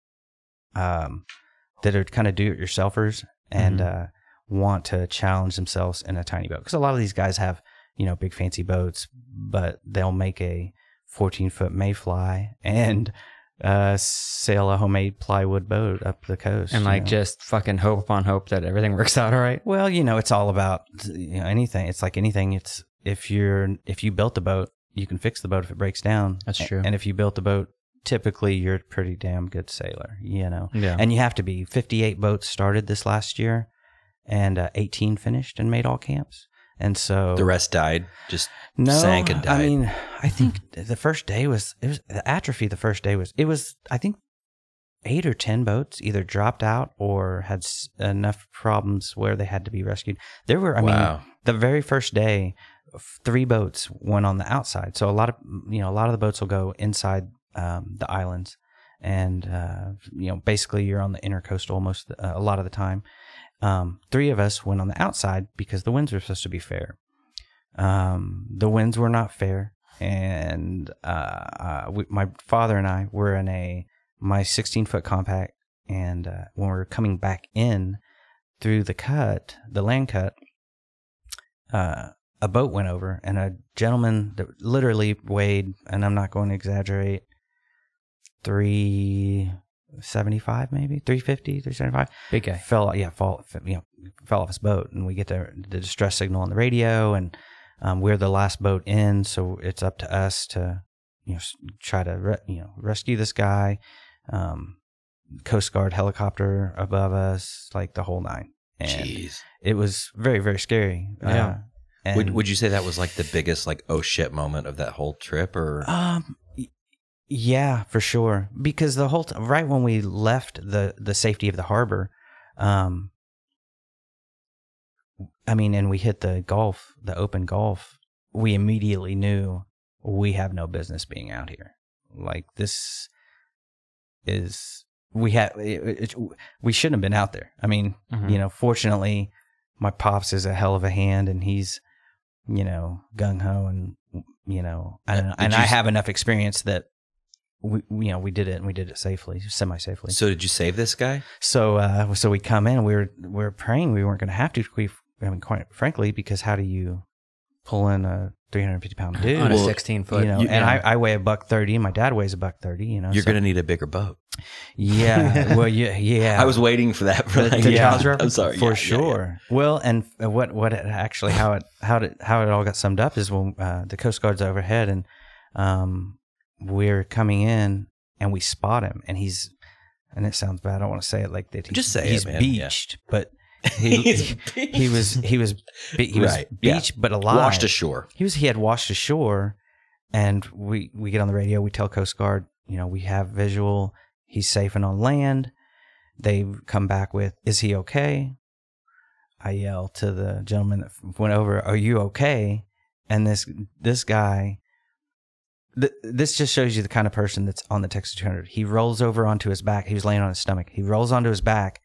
um that are kind of do-it-yourselfers and
Mhm.
uh want to challenge themselves in a tiny boat, because a lot of these guys have, you know, big fancy boats, but they'll make a fourteen foot mayfly and uh sail a homemade plywood boat up the coast
and
you
like
know.
just fucking hope upon hope that everything works out all right.
Well, you know, it's all about, you know, anything. It's like anything. It's if you're if you built the boat, you can fix the boat if it breaks down.
That's
A-
true.
And if you built the boat, typically you're a pretty damn good sailor, you know.
Yeah.
And you have to be. fifty-eight boats started this last year, and uh, eighteen finished and made all camps. And so
The rest died, just
no,
sank and died.
I mean, I think the first day was it was the atrophy. The first day was it was I think eight or ten boats either dropped out or had s- enough problems where they had to be rescued. There were, I
Wow.
mean, the very first day, f- three boats went on the outside. So a lot of, you know, a lot of the boats will go inside um, the islands, and uh, you know, basically you're on the intercoastal most uh, a lot of the time. Um, three of us went on the outside because the winds were supposed to be fair. Um, the winds were not fair, and uh, uh, we, my father and I were in a my sixteen foot compact, and uh, when we were coming back in through the cut, the land cut, uh, a boat went over, and a gentleman that literally weighed, and I'm not going to exaggerate, three seventy-five maybe, three fifty, three seventy-five.
Big guy.
Fell, yeah, fall, you know, fell off his boat, and we get the, the distress signal on the radio, and um, we're the last boat in, so it's up to us to, you know, s- try to, re- you know, rescue this guy. Um, Coast Guard helicopter above us, like the whole nine. And
Jeez.
it was very, very scary.
Yeah.
Uh, and,
Would Would you say that was like the biggest like oh shit moment of that whole trip, or
Um, y- yeah, for sure. Because the whole t- right when we left the the safety of the harbor, um, I mean, and we hit the Gulf, the open Gulf, we immediately knew we have no business being out here. Like this is we had it, it, we shouldn't have been out there. I mean,
Mhm.
you know, fortunately, my pops is a hell of a hand, and he's, you know, gung ho, and you know,
Uh,
and,
did
and
you
I
s-
have enough experience that we, we, you know, we did it and we did it safely, semi safely.
so did you save this guy?
So, uh, so we come in, we were we were praying we weren't going to have to. We, I mean, quite frankly, because how do you pull in a three hundred fifty pound dude?
On a
Well,
sixteen foot.
you know,
you-
and
yeah.
I, I weigh a buck thirty, and my dad weighs a buck thirty. You know,
You're
so-
gonna need a bigger boat.
yeah. Well, yeah, yeah.
I was waiting for that for
The-
like,
the
Yeah.
Charles reference?
I'm sorry,
for
yeah, yeah,
sure. Well, and uh, what what it actually how it how it how it all got summed up is when uh, the Coast Guard's overhead, and um, we're coming in and we spot him, and he's and it sounds bad. I don't want to say it like that. He's,
Just say it,
he's
man.
beached, but he
He's
he was he was be- he was
Right, yeah.
beached but alive.
washed ashore.
He was he had washed ashore, and we we get on the radio. We tell Coast Guard, you know, we have visual. He's safe and on land. They come back with, "Is he okay?" I yell to the gentleman that went over, "Are you okay?" And this this guy, th- this just shows you the kind of person that's on the Texas two hundred. He rolls over onto his back. He was laying on his stomach. He rolls onto his back,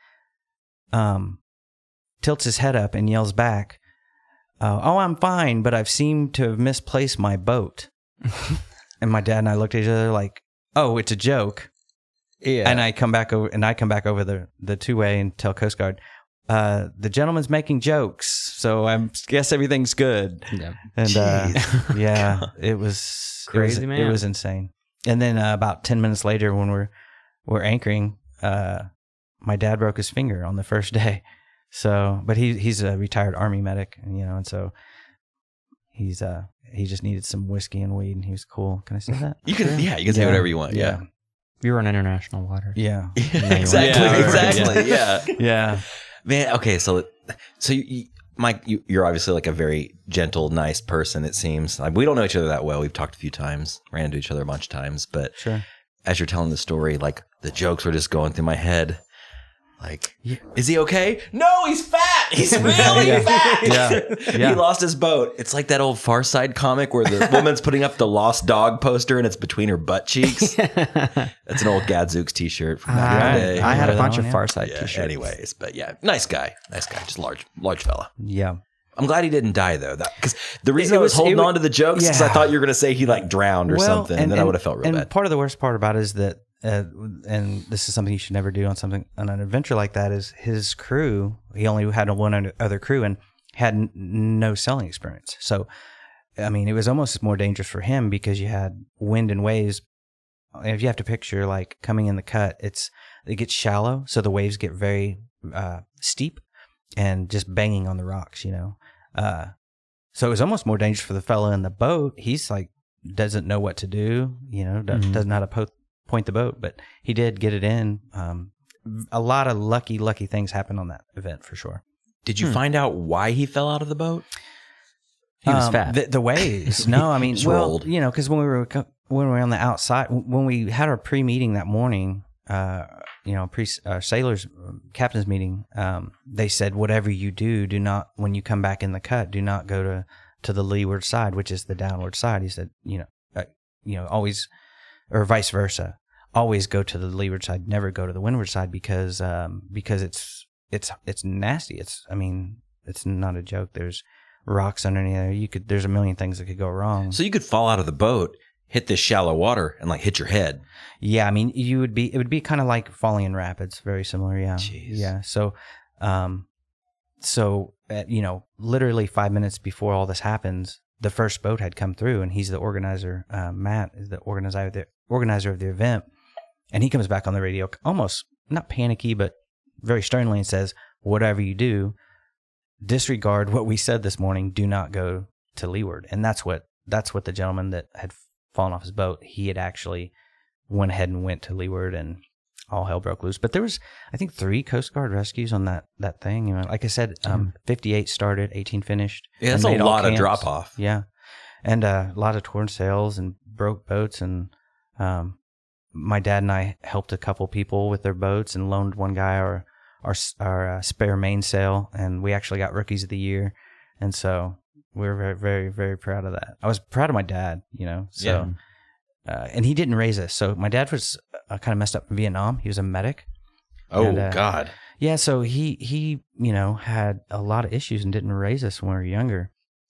um, tilts his head up and yells back, uh, "Oh, I'm fine, but I've seemed to have misplaced my boat." And my dad and I looked at each other like, "Oh, it's a joke."
Yeah.
And I come back over and I come back over the, the two way and tell Coast Guard, uh, the gentleman's making jokes, so I guess everything's good.
Yeah.
And uh, yeah, it was
Crazy,
it was,
man.
It was insane. And then uh, about ten minutes later, when we're we're anchoring, uh, my dad broke his finger on the first day. So, but he he's a retired Army medic, and you know, and so he's uh he just needed some whiskey and weed, and he was cool. Can I say that?
you can, yeah, you can say
Yeah.
whatever you want. Yeah.
You were on international water.
Yeah.
exactly.
Yeah,
exactly. Yeah.
Yeah.
Man. Okay. So, so you, you Mike, you, you're obviously like a very gentle, nice person. It seems like we don't know each other that well. We've talked a few times, ran into each other a bunch of times, but
Sure.
as you're telling the story, like the jokes were just going through my head. Like,
Yeah.
is he okay? No, he's fat. He's really
Yeah.
fat.
Yeah. Yeah.
He lost his boat. It's like that old Far Side comic where the woman's putting up the lost dog poster and it's between her butt cheeks. That's an old Gadzooks t-shirt from back in
I,
the day.
I had a
Remember that
bunch
one,
of
yeah?
Farside
yeah,
t-shirts.
anyways, but yeah, nice guy. Nice guy. Just large, large fella.
Yeah.
I'm glad he didn't die though. Because the reason
It
I was,
was-
holding
it was-
on to the jokes is I
yeah.
thought you were going to say he like drowned or something. And, then I would have felt real
and
bad.
part of the worst part about it is that, uh, and this is something you should never do on something on an adventure like that, is his crew. He only had one other crew and had n- no sailing experience. So, I mean, it was almost more dangerous for him because you had wind and waves. If you have to picture like coming in the cut, it's it gets shallow, so the waves get very uh, steep and just banging on the rocks. You know. Uh, So it was almost more dangerous for the fellow in the boat. He's like, doesn't know what to do, you know, doesn't,
Mhm.
doesn't know how to po- point the boat, but he did get it in. Um, a lot of lucky, lucky things happened on that event for sure.
Did you
Hmm.
find out why he fell out of the boat?
He was
Um,
fat.
The, the waves. No, I mean,
Just
well,
rolled.
you know, because when we were co- when we were on the outside, when we had our pre meeting that morning, uh, you know, pre uh, sailors captain's meeting, um, they said whatever you do, do not when you come back in the cut, do not go to to the leeward side, which is the downward side. He said, you know, uh, you know, always, or vice versa, always go to the leeward side, never go to the windward side because um, because it's it's it's nasty. It's I mean, it's not a joke. There's rocks underneath there. You could there's a million things that could go wrong.
So you could fall out of the boat, hit this shallow water, and like hit your head.
Yeah, I mean, you would be. It would be kind of like falling in rapids. Very similar. Yeah.
Jeez.
Yeah. So, um, so uh, you know, literally five minutes before all this happens, the first boat had come through, and he's the organizer. Uh, Matt is the organizer, the organizer of the event, and he comes back on the radio, almost not panicky, but very sternly, and says, "Whatever you do, disregard what we said this morning. Do not go to leeward." And that's what that's what the gentleman that had fallen off his boat, he had actually went ahead and went to leeward, and all hell broke loose. But there was, I think, three Coast Guard rescues on that that thing. You know, like I said, um, fifty-eight started, eighteen finished.
Yeah, that's a lot of drop off.
Yeah, and uh, a lot of torn sails and broke boats. And um, my dad and I helped a couple people with their boats and loaned one guy our our our uh, spare mainsail, and we actually got Rookies of the Year. And so we were very, very, very proud of that. I was proud of my dad, you know. So.
Yeah.
Uh, and he didn't raise us. So my dad was uh, kind of messed up in Vietnam. He was a medic.
Oh,
and, uh,
God.
Yeah, so he, he, you know, had a lot of issues and didn't raise us when we were younger.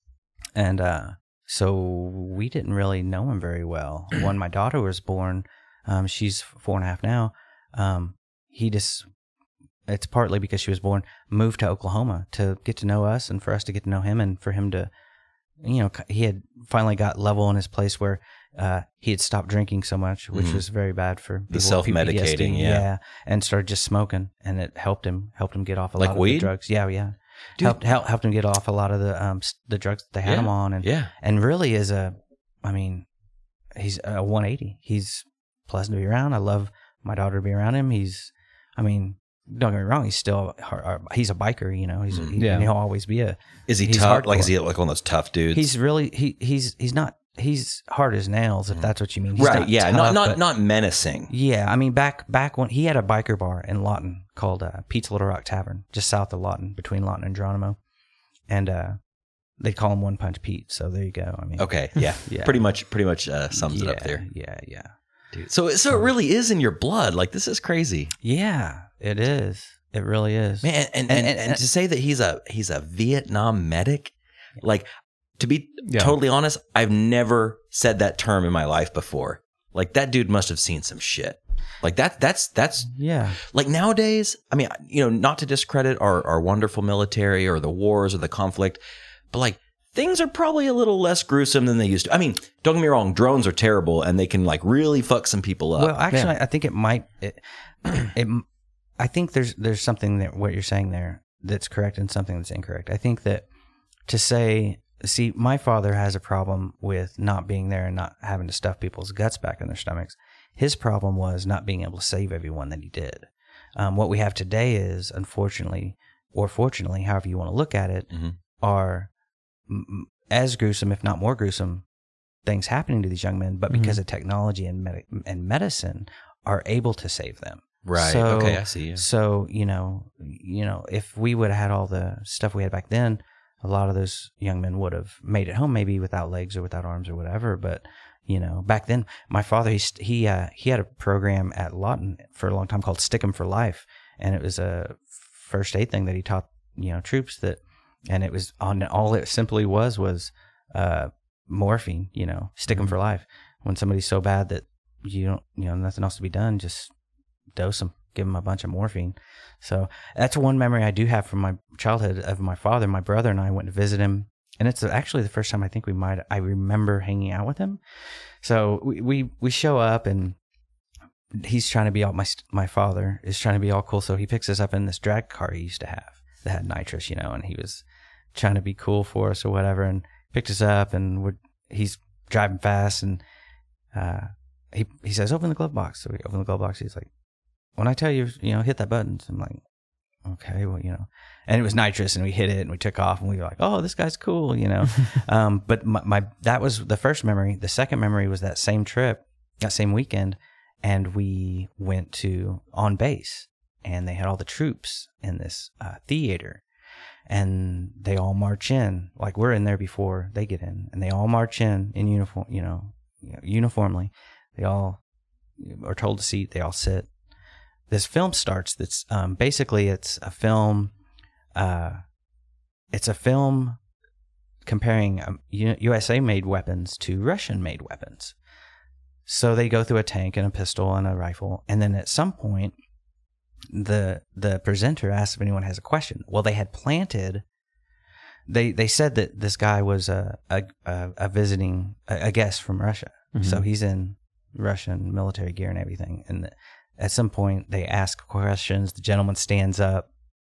And uh, so we didn't really know him very well. When my daughter was born, um, she's four and a half now, um, he just, it's partly because she was born, moved to Oklahoma to get to know us and for us to get to know him and for him to, you know, he had finally got level in his place where uh, he had stopped drinking so much, which
mm-hmm.
was very bad for people,
the self-medicating, yeah.
yeah, and started just smoking, and it helped him helped him get off a
like
lot
weed?
of the drugs. Yeah, yeah,
Dude.
helped helped helped him get off a lot of the um the drugs that they had
yeah.
him on, and
yeah,
and really is a, I mean, he's a one eighty. He's pleasant to be around. I love my daughter to be around him. He's, I mean. Don't get me wrong. He's still he's a biker, you know. He's
mm,
he,
yeah.
and he'll always be a.
Is he
he's
tough?
hardcore.
Like is he like one of those tough dudes?
He's really he he's he's not he's hard as nails if that's what you mean. He's
right?
Not
yeah,
tough,
not not
but,
not menacing.
Yeah, I mean back back when he had a biker bar in Lawton called uh, Pete's Little Rock Tavern, just south of Lawton, between Lawton and Geronimo, and uh, they call him One Punch Pete. So there you go. I mean,
Okay, yeah,
yeah.
pretty much pretty much uh, sums
yeah,
it up there,
Yeah, yeah,
dude. So so it really is in your blood. Like this is crazy.
yeah. It is. It really is,
Man, and, and, and, and, and to say that he's a he's a Vietnam medic, like to be
Yeah.
totally honest, I've never said that term in my life before. Like that dude must have seen some shit. Like that that's that's
Yeah.
like nowadays, I mean, you know, not to discredit our, our wonderful military or the wars or the conflict, but like things are probably a little less gruesome than they used to. I mean, don't get me wrong, drones are terrible and they can like really fuck some people up.
Well, actually, I think it might. It, it, I think there's there's something that what you're saying there that's correct and something that's incorrect. I think that to say, see, my father has a problem with not being there and not having to stuff people's guts back in their stomachs. His problem was not being able to save everyone that he did. Um, what we have today is, unfortunately, or fortunately, however you want to look at it,
mm-hmm.
are m- as gruesome, if not more gruesome, things happening to these young men, but because mm-hmm. of technology and med- and medicine, are able to save them.
Right.
So,
okay, I see. Yeah.
So, you know, you know, if we would have had all the stuff we had back then, a lot of those young men would have made it home, maybe without legs or without arms or whatever. But, you know, back then, my father, he he uh, he had a program at Lawton for a long time called Stick 'em for Life. And it was a first aid thing that he taught, you know, troops that, and it was on, all it simply was, was uh, morphine, you know, stick 'em mm-hmm. for life. When somebody's so bad that you don't, you know, nothing else to be done, just dose them, give them a bunch of morphine. So that's one memory I do have from my childhood of my father. My brother and I went to visit him, and it's actually the first time I think we might, I remember hanging out with him. So we, we, we show up, and he's trying to be all, my, my father is trying to be all cool. So he picks us up in this drag car he used to have that had nitrous, you know, and he was trying to be cool for us or whatever, and picked us up, and we're, he's driving fast, and uh, he, he says, open the glove box. So we open the glove box. He's like, when I tell you, you know, hit that button. So I'm like, okay, well, you know, and it was nitrous, and we hit it, and we took off, and we were like, oh, this guy's cool, you know. um, but my, my that was the first memory. The second memory was that same trip, that same weekend, and we went to on base, and they had all the troops in this uh, theater, and they all march in like we're in there before they get in, and they all march in in uniform, you know, you know uniformly. They all are told to seat. They all sit. This film starts. That's um, basically it's a film. Uh, it's a film comparing um, U S A made weapons to Russian made weapons. So they go through a tank and a pistol and a rifle, and then at some point, the the presenter asks if anyone has a question. Well, they had planted. They they said that this guy was a a, a, a visiting a, a guest from Russia, mm-hmm. so he's in Russian military gear and everything. And the, at some point, they ask questions. The gentleman stands up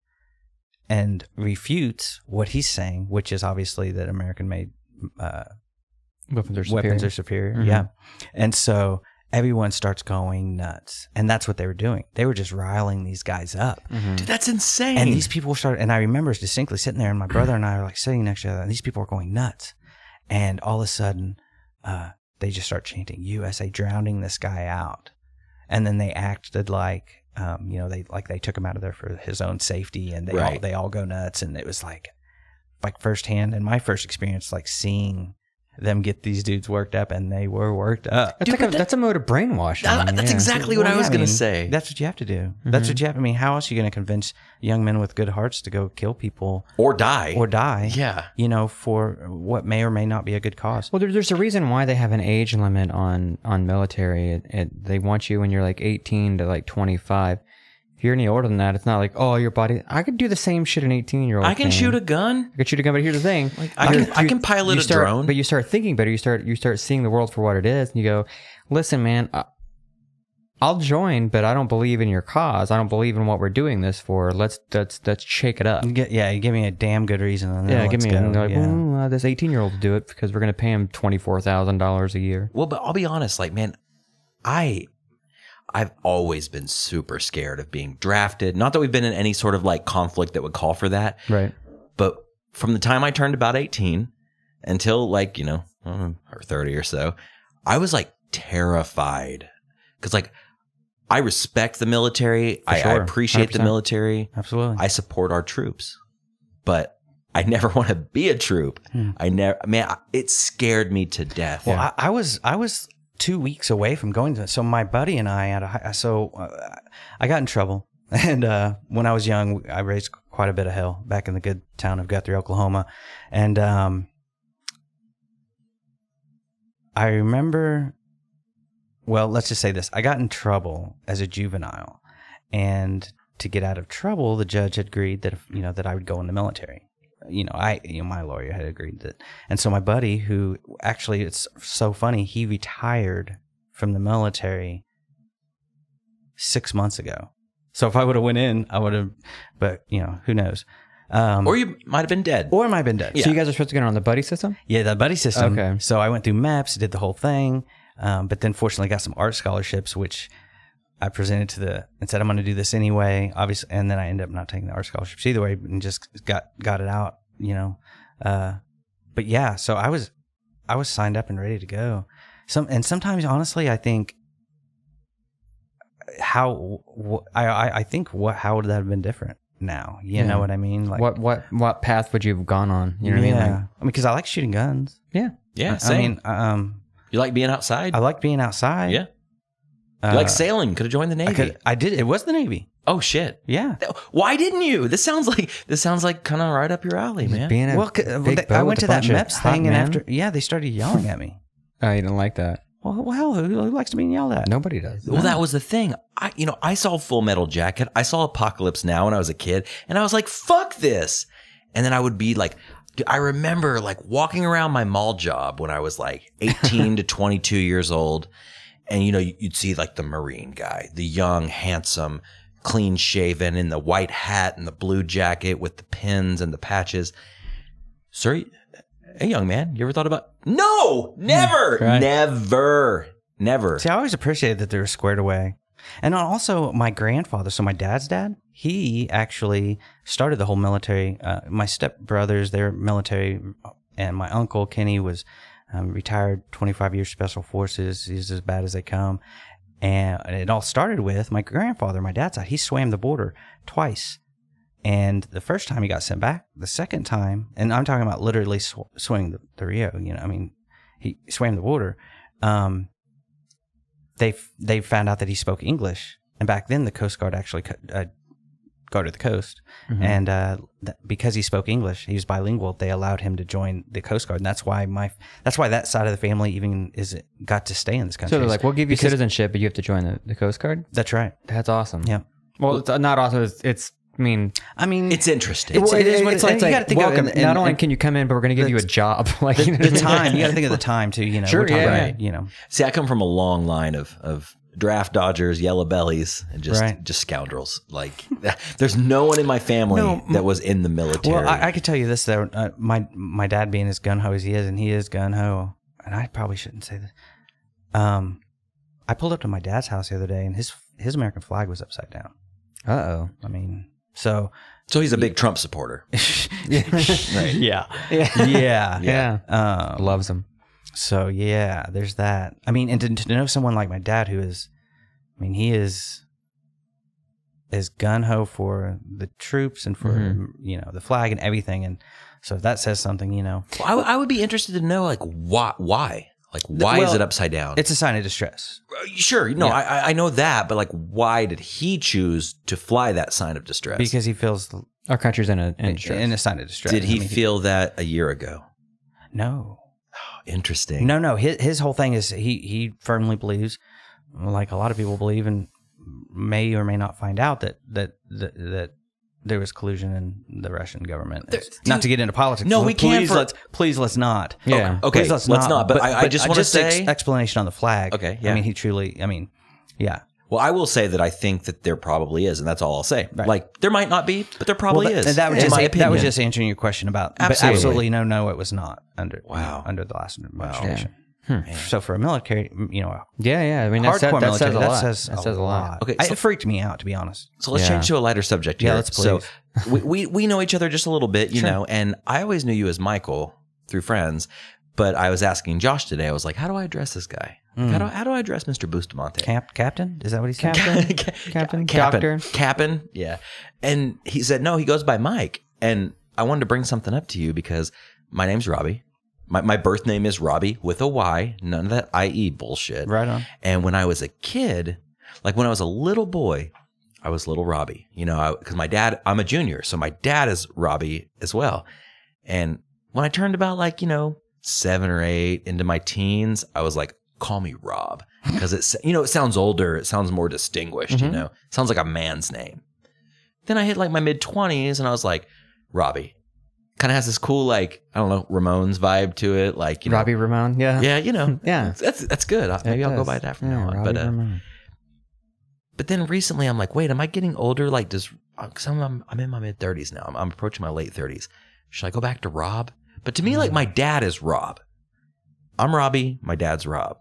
and refutes what he's saying, which is obviously that American made uh,
weapons are superior.
Weapons are superior.
Mm-hmm.
Yeah, and so everyone starts going nuts, and that's what they were doing. They were just riling these guys up.
Mm-hmm.
Dude, that's insane.
And these people started, and I remember distinctly sitting there, and my brother and I are like sitting next to each other, and these people are going nuts. And all of a sudden, uh, they just start chanting U S A, drowning this guy out. And then they acted like, um, you know, they like they took him out of there for his own safety, and they
right.
all they all go nuts. And it was like, like firsthand, and my first experience, like seeing them get these dudes worked up, and they were worked up.
That's,
Dude,
like a,
that,
that's a mode of brainwashing.
Uh, that's
yeah.
exactly
Well,
what I was
yeah,
going
mean,
to say.
That's what you have to do.
Mm-hmm.
That's what you have. I mean, how else are you going to convince young men with good hearts to go kill people
Or die.
or die?
Yeah.
You know, for what may or may not be a good cause.
Well, there, there's a reason why they have an age limit on on military. It, it, they want you when you're like eighteen to like twenty-five. If you're any older than that, it's not like, oh, your body. I could do the same shit an eighteen year old.
I can shoot a gun.
I could shoot a gun, but here's the thing:
Like, I can- I can pilot
you
a
start-
drone.
But you start thinking better. You start you start seeing the world for what it is, and you go, "Listen, man, I, I'll join, but I don't believe in your cause. I don't believe in what we're doing this for. Let's let's let's shake it up."
You get, yeah, you give me a damn good reason. And then
Yeah, give
let's
me.
go.
A, like,
yeah.
well, uh, this eighteen year old will do it because we're going to pay him twenty four thousand dollars a year.
Well, but I'll be honest, like, man, I, I've always been super scared of being drafted. Not that we've been in any sort of like conflict that would call for that.
Right.
But from the time I turned about eighteen until like, you know, or thirty or so, I was like terrified. Cause like, I respect the military. I,
sure.
I appreciate
one hundred percent.
the military.
Absolutely.
I support our troops, but I never want to be a troop.
Hmm.
I never, man, it scared me to death.
Well, I, I was I was two weeks away from going to. So my buddy and I had a high, so uh, I got in trouble, and uh, when I was young, I raised quite a bit of hell back in the good town of Guthrie, Oklahoma, and um, I remember. Well, let's just say this: I got in trouble as a juvenile, and to get out of trouble, the judge had agreed that if, you know that I would go in the military. You know, I, you know, my lawyer had agreed that. And so my buddy, who actually, it's so funny, he retired from the military six months ago. So if I would have went in, I would have, but you know, who knows? Um,
Or you might have been dead.
or I might have been dead.
So you guys are supposed to get on the buddy system?
Yeah, the buddy system.
Okay.
So I went through M E P S, did the whole thing, um, but then fortunately got some art scholarships, which I presented to the and said I'm going to do this anyway. Obviously, and then I ended up not taking the art scholarships either way, and just got got it out. You know, uh, but yeah. So I was I was signed up and ready to go. Some and sometimes, honestly, I think how wh- I I I think what how would that have been different now? You
Yeah.
know what I mean? Like
What what what path would you have gone on? You know what
yeah.
I mean?
I mean, because I like shooting guns.
Like, yeah.
Yeah,
I
same.
mean, um,
You like being outside?
I like being outside.
yeah.
Uh,
You like sailing? Could have joined the
I,
Navy.
could, I did. It was the Navy.
Oh shit!
Yeah.
Why didn't you? This sounds like this sounds like kind of right up your alley, man.
Being a
Well, c- uh,
big
they-
boat
I
with
went
a
to that
bunch of
M E P S
hot
thing, and
men?
after, yeah, they started yelling at me.
Oh, you didn't like that.
Well, well who, who likes to be yelled at?
Nobody does.
Well, that was the thing. I, you know, I saw Full Metal Jacket. I saw Apocalypse Now when I was a kid, and I was like, "Fuck this!" And then I would be like, I remember like walking around my mall job when I was like eighteen to twenty-two years old, and you know, you'd see like the Marine guy, the young, handsome, clean shaven, in the white hat and the blue jacket with the pins and the patches. Sir, hey, young man, you ever thought about? No, never,
Right.
never, never.
See, I always appreciated that they were squared away. And also, my grandfather, so my dad's dad, he actually started the whole military. Uh, my stepbrothers, they're military, and my uncle, Kenny, was um, retired, twenty-five years Special Forces. He's as bad as they come. And it all started with my grandfather, my dad's side. He swam the border twice. And the first time he got sent back, the second time, and I'm talking about literally sw- swimming the, the Rio, you know, I mean, he swam the border. Um, they they found out that he spoke English. And back then the Coast Guard actually cut, uh, guarded the coast. Mm-hmm. And uh, th- because he spoke English, he was bilingual, they allowed him to join the Coast Guard. And that's why my that's why that side of the family even is got to stay in this country.
So they're like, we'll give you
because,
citizenship, but you have to join the, the Coast Guard?
That's right.
That's awesome.
Yeah.
Well, it's not awesome. It's, it's I mean,
I mean,
it's interesting.
It's, it is what
it's
it,
like.
you got to think
welcome,
of it.
Not only can you come in, but we're going to give you a job. Like
the,
you know
the
what I mean?
time, you got to think of the time too. You know,
Sure,
we're talking
yeah,
about, you know.
See, I come from a long line of of draft dodgers, yellow bellies, and just
Right.
just scoundrels. Like, there's no one in my family
No,
that was in the military.
Well, I, I could tell you this though. Uh, my my dad being as gun ho as he is, and he is gun ho, and I probably shouldn't say this. Um, I pulled up to my dad's house the other day, and his his American flag was upside down.
Uh oh.
I mean, so
so he's a big Trump supporter.
right. Yeah.
Yeah.
Yeah.
Yeah.
Um,
Loves them.
So yeah, there's that. I mean, and to, to know someone like my dad who is, I mean, he is is gun ho for the troops and for
Mhm.
you know the flag and everything, and so if that says something, you know,
Well, I, w- I would be interested to know, like, why? Why? Like, why
Well,
is it upside down?
it's a sign of distress.
Uh, sure, no,
Yeah.
I, I know that, but like, why did he choose to fly that sign of distress?
Because he feels
Our country's in a in,
in,
distress.
in a sign of distress.
did he
I mean,
feel that a year ago?
No,
Interesting.
no, no. His his whole thing is he he firmly believes, like a lot of people believe, and may or may not find out that that that, that there was collusion in the Russian government.
There-
not
dude,
to get into politics.
no, we can't
Please
for-
let's please let's not.
Yeah.
Okay,
Please, let's,
let's
not.
not, but I- I just wanna
ex-
say-
explanation on the flag.
Okay, yeah.
I mean, he truly. I mean, yeah.
Well, I will say that I think that there probably is, and that's all I'll say.
Right.
Like, there might not be, but there probably
Well, that,
is.
That was
in
just
my
that
opinion.
was just answering your question about.
Absolutely.
But absolutely no, no, it was not under.
Wow.
Under the last administration.
Hmm.
So for a military, you know,
Yeah, yeah. I mean, that's,
hardcore
that, that
military,
says a
that
lot.
says
that says a lot.
Okay,
I,
so-
it freaked me out, to be honest.
So let's
Yeah.
change to a lighter subject here.
Yeah, let's
So
please.
we, we we know each other just a little bit, you
Sure.
know, and I always knew you as Michael through friends, but I was asking Josh today, I was like, how do I address this guy?
Mm.
How do how do I address Mister Bustamante?
Camp captain, is that what he said?
Captain?
Captain,
Captain?
Captain,
Doctor?
Captain, yeah. And he said, no, he goes by Mike. And I wanted to bring something up to you because my name's Robbie. My, my birth name is Robbie with a Y, none of that I E bullshit.
Right on.
And when I was a kid, like when I was a little boy, I was little Robbie, you know, because my dad, I'm a junior, so my dad is Robbie as well. And when I turned about like, you know, seven or eight into my teens, I was like, call me Rob, because it's, you know, it sounds older, it sounds more distinguished,
Mhm.
you know, it sounds like a man's name. Then I hit like my mid twenties and I was like, Robbie. Kind of has this cool, like, I don't know, Ramones vibe to it. Like, you know,
Robbie Ramone. Yeah.
yeah, you know,
Yeah.
that's that's good. Maybe
It
I'll go
does.
by that from
Yeah,
now on.
Robbie
But uh,
Ramone.
but then recently, I'm like, wait, am I getting older? Like, does because I'm, I'm I'm in my mid thirties now. I'm, I'm approaching my late thirties. Should I go back to Rob? But to me, like, my dad is Rob. I'm Robbie. My dad's Rob.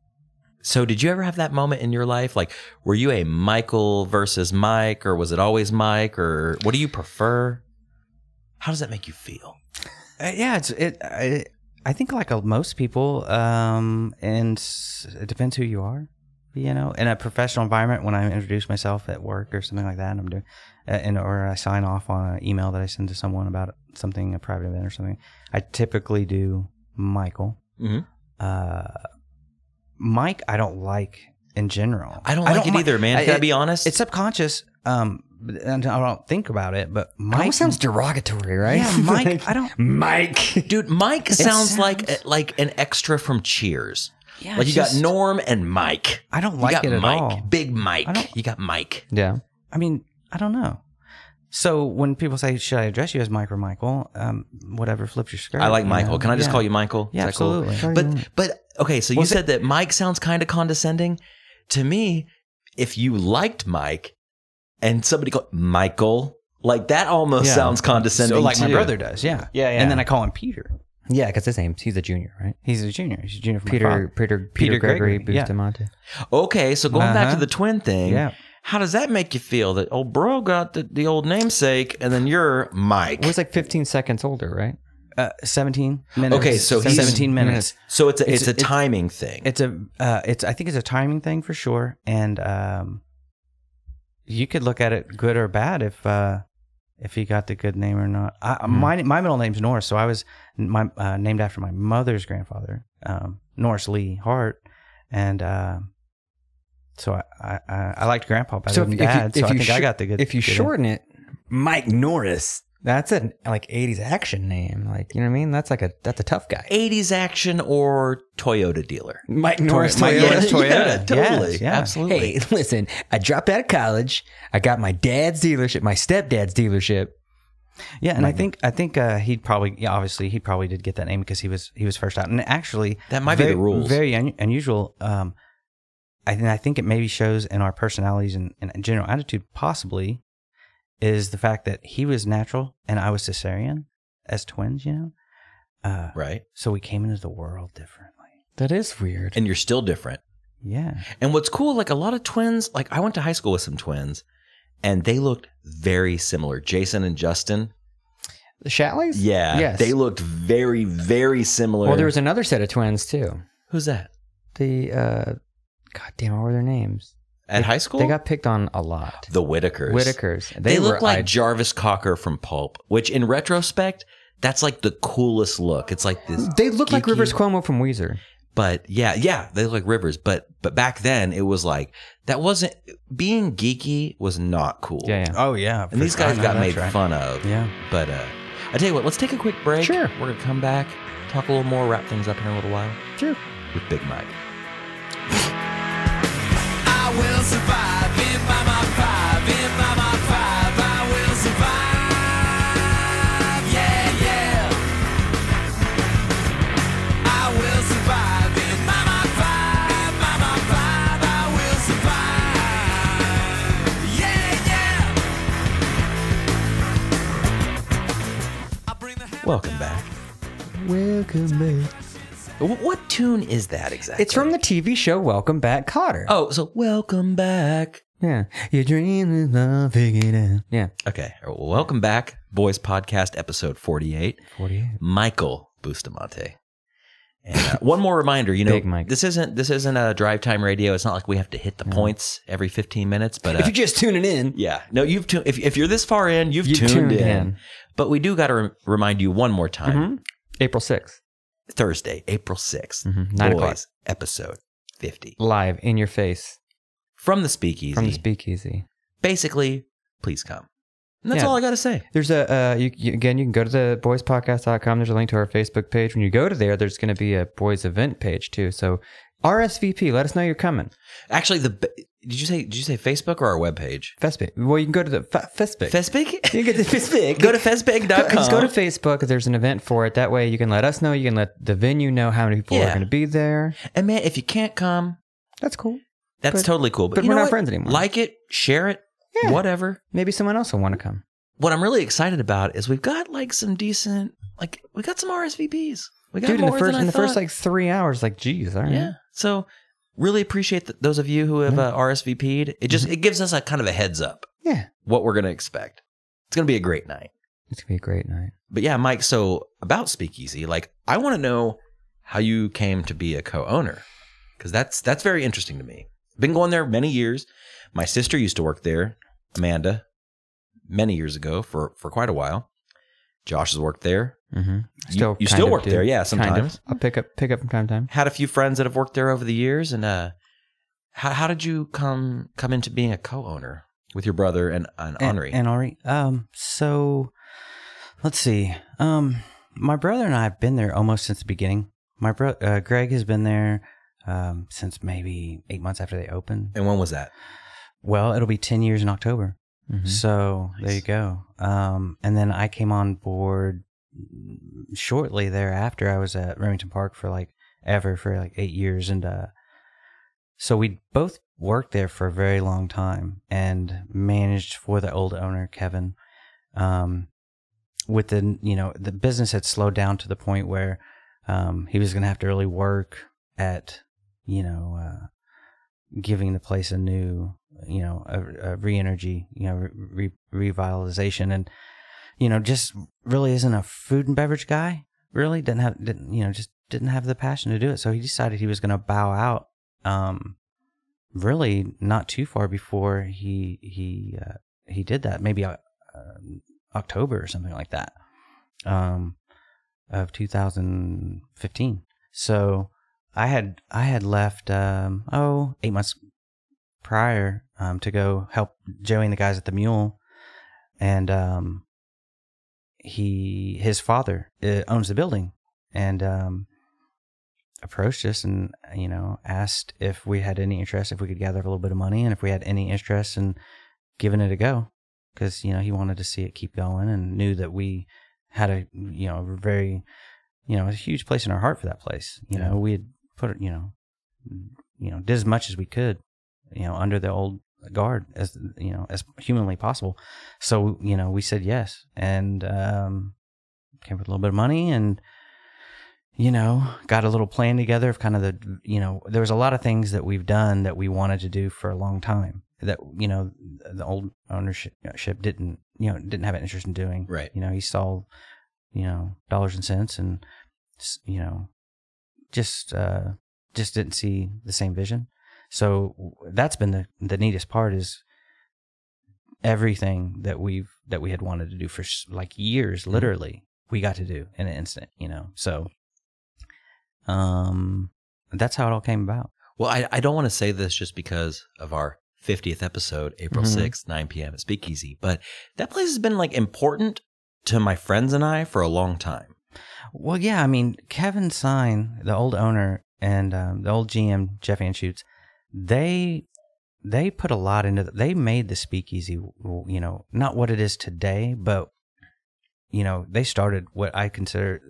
So, did you ever have that moment in your life? Like, were you a Michael versus Mike, or was it always Mike, or what do you prefer? How does that make you feel?
Uh, yeah, it's it. I, I think like uh, most people, um, and s- it depends who you are. You know, in a professional environment, when I introduce myself at work or something like that, and I'm doing, uh, and or I sign off on an email that I send to someone about something, a private event or something, I typically do Michael.
Mm-hmm.
Uh, Mike, I don't like in general.
I don't like it
mi-
either, man.
I-
Can I
it-
be honest?
It's subconscious. Um, and I don't think about it, but
It
Mike
almost sounds derogatory, right?
Yeah, Mike.
Like,
I don't.
Mike.
Dude, Mike sounds,
sounds-
like like an extra from Cheers.
Yeah,
like you
it's
got
just-
Norm and Mike.
I don't
You
like
got
it at
Mike,
all.
Big Mike.
I don't-
You got Mike.
Yeah.
I mean, I don't know. So when people say, "Should I address you as Mike or Michael?" Um, whatever flips your skirt.
I like
you
Michael.
know?
Can I just
Yeah.
call you Michael?
Yeah,
Is that cool?
absolutely.
But but okay, so you
Was it-
said that Mike sounds kind of condescending. To me, if you liked Mike and somebody called Michael, like that almost
Yeah.
sounds condescending.
So like my
too.
brother does, yeah,
Yeah, yeah.
And then I call him Peter.
Yeah, because his name, he's a junior, right?
He's a junior. He's a junior from my
Peter,
father.
Peter, Peter,
Peter
Gregory,
Gregory, yeah.
Bustamante.
Okay, so going back
Uh-huh.
to the twin thing,
Yeah.
how does that make you feel that old bro got the, the old namesake and then you're Mike?
It was like fifteen seconds older, right?
Uh, seventeen minutes.
Okay, so he's-
seventeen minutes.
So it's a, it's,
It's-
a
it's-
timing thing.
It's a, uh, it's. I think it's a timing thing for sure, and um, you could look at it good or bad if uh, if he got the good name or not. I,
Hmm.
My my middle name's Norris, so I was my uh, named after my mother's grandfather, um, Norris Lee Hart, and uh, so I, I I liked Grandpa better
So
than
if- if you-
Dad.
if
so I
you
think I
shor-
got the good.
If you
good
shorten it, Mike Norris. That's a like eighties action name. Like, you know what I mean? That's like a that's a tough guy.
eighties action or Toyota dealer.
Mike Norris,
Mike
Toyota.
Norris, Toyota.
Yeah, totally.
Yes, yeah.
Absolutely.
Hey, listen, I dropped out of college. I got my dad's dealership, my stepdad's dealership.
Yeah, and I think I think uh, he'd probably yeah, obviously he probably did get that name because he was he was first out, and actually
That might be
very,
the rules.
Very un- unusual. Um, I think I think it maybe shows in our personalities and, and general attitude possibly is the fact that he was natural and I was cesarean as twins. You know, uh,
Right.
so we came into the world differently.
That is weird.
And you're still different.
Yeah,
And what's cool, like a lot of twins, like I went to high school with some twins and they looked very similar. Jason and Justin.
The Shalleys?
Yeah.
Yes.
They looked very, very similar.
Well, there was another set of twins too.
Who's that?
The uh, God damn, what were their names?
At
They-
high school?
They got picked on a lot.
the Whitakers.
Whitakers.
They,
were,
look like
I-
Jarvis Cocker from Pulp, which in retrospect, that's like the coolest look. It's like this.
They look like
geeky-
Rivers Cuomo from Weezer.
But yeah, yeah, they look like Rivers. But but back then it was like that wasn't being geeky was not cool.
Yeah, yeah.
oh yeah,
And these guys got made
fun.
fun of.
Yeah.
But uh, I tell you what, let's take a quick break.
Sure.
We're gonna come back, talk a little more, wrap things up in a little while
Sure.
with Big Mike.
I will survive in my my five, in my my five. I will survive, yeah, yeah. I will survive in my my five, my my five. I will survive, yeah, yeah. I bring the hammer
Welcome back.
Welcome back.
Wh- What tune is that exactly?
It's from the T V show Welcome Back, Kotter.
Oh, so welcome back.
Yeah. Your dream is love, figure it out. Yeah.
Okay, well, welcome back, Boys Podcast, episode forty-eight.
forty-eight.
Michael Bustamante. And uh, one more reminder, you know,
Big Mike.
this isn't this isn't a drive time radio. It's not like we have to hit the points every fifteen minutes. But
If
uh,
you're just tuning in,
yeah, no, you've tuned. If if you're this far in, you've
You
tuned,
tuned
in.
in.
But we do got to re- remind you one more time.
Mhm. April sixth,
Thursday, April sixth,
Mhm, nine o'clock.
Boys, episode fifty
live in your face
from the Speakeasy.
from the Speakeasy.
Basically, please come. And that's
Yeah.
all I got to say.
There's a, uh, you, you, again, you can go to the boys podcast dot com. There's a link to our Facebook page. When you go to there, there's going to be a boys event page too. So R S V P, let us know you're coming.
Actually, the did you say did you say Facebook or our webpage?
Fespig. Well, you can go to the Fe- Fespig.
Fespig?
You can get the Fespig.
Go to fespig dot com.
Just go to Facebook. There's an event for it. That way you can let us know. You can let the venue know how many people
Yeah.
are going to be there.
And man, if you can't come,
That's cool.
that's
But-
totally cool. But,
but
you
we're
know
not
what?
friends anymore.
Like it, share it,
Yeah.
whatever.
Maybe someone else will want to come.
What I'm really excited about is we've got like some decent, like we got some R S V Ps. We got
Dude, in
more
the first
than I
in the first
thought.
like three hours, like, geez, all right.
yeah. So really appreciate th- those of you who have uh, R S V P'd. It just
Mm-hmm.
it gives us a kind of a heads up
Yeah.
what we're gonna expect. It's gonna be a great night.
It's gonna be a great night.
But yeah, Mike. So about Speakeasy, like I want to know how you came to be a co-owner because that's that's very interesting to me. Been going there many years. My sister used to work there, Amanda, many years ago for for quite a while. Josh has worked there.
Mm-hmm.
You- you still work there, yeah, sometimes.
I'll pick up pick up from time to time.
Had a few friends that have worked there over the years. And uh, how how did you come come into being a co-owner with your brother and, and
And,
Henri?
and Henri. Um, so let's see. Um, my brother and I have been there almost since the beginning. My bro, uh, Greg has been there um, since maybe eight months after they opened.
And when was that?
Well, it'll be ten years in October.
Mhm.
So there you go. Um, and then I came on board shortly thereafter. I was at Remington Park for like ever for like eight years, and uh, so we both worked there for a very long time and managed for the old owner Kevin. Um, with the you know the business had slowed down to the point where um, he was going to have to really work at you know uh, giving the place a new you know a, a re-energy you know re- re- revitalization and you know, just really isn't a food and beverage guy. Really didn't have, didn't you know, just didn't have the passion to do it. So he decided he was going to bow out. Um, really not too far before he he uh, he did that. Maybe uh, October or something like that. Um, of two thousand fifteen. So I had I had left um oh eight months prior um to go help Joey and the guys at the Mule, and um he his father uh, owns the building, and um approached us and you know asked if we had any interest, if we could gather up a little bit of money, and if we had any interest in giving it a go, because you know he wanted to see it keep going and knew that we had a you know very you know a huge place in our heart for that place. You know we had put it you know you know did as much as we could you know under the old guard as you know as humanly possible. So you know we said yes, and um came with a little bit of money, and you know got a little plan together of kind of the you know there was a lot of things that we've done that we wanted to do for a long time that you know the old ownership didn't you know didn't have an interest in doing.
Right.
You know he saw you know dollars and cents, and you know just uh just didn't see the same vision. So that's been the the neatest part, is everything that we've that we had wanted to do for like years, literally we got to do in an instant. You know so um that's how it all came about.
Well, I, I don't want to say this just because of our fiftieth episode, April sixth, nine p.m. at Speakeasy, but that place has been like important to my friends and I for a long time.
Well, yeah, I mean, Kevin Sign, the old owner, and um, the old G M, Jeff Anschutz, they they put a lot into it. They made the Speakeasy, you know, not what it is today, but, you know, they started what I consider,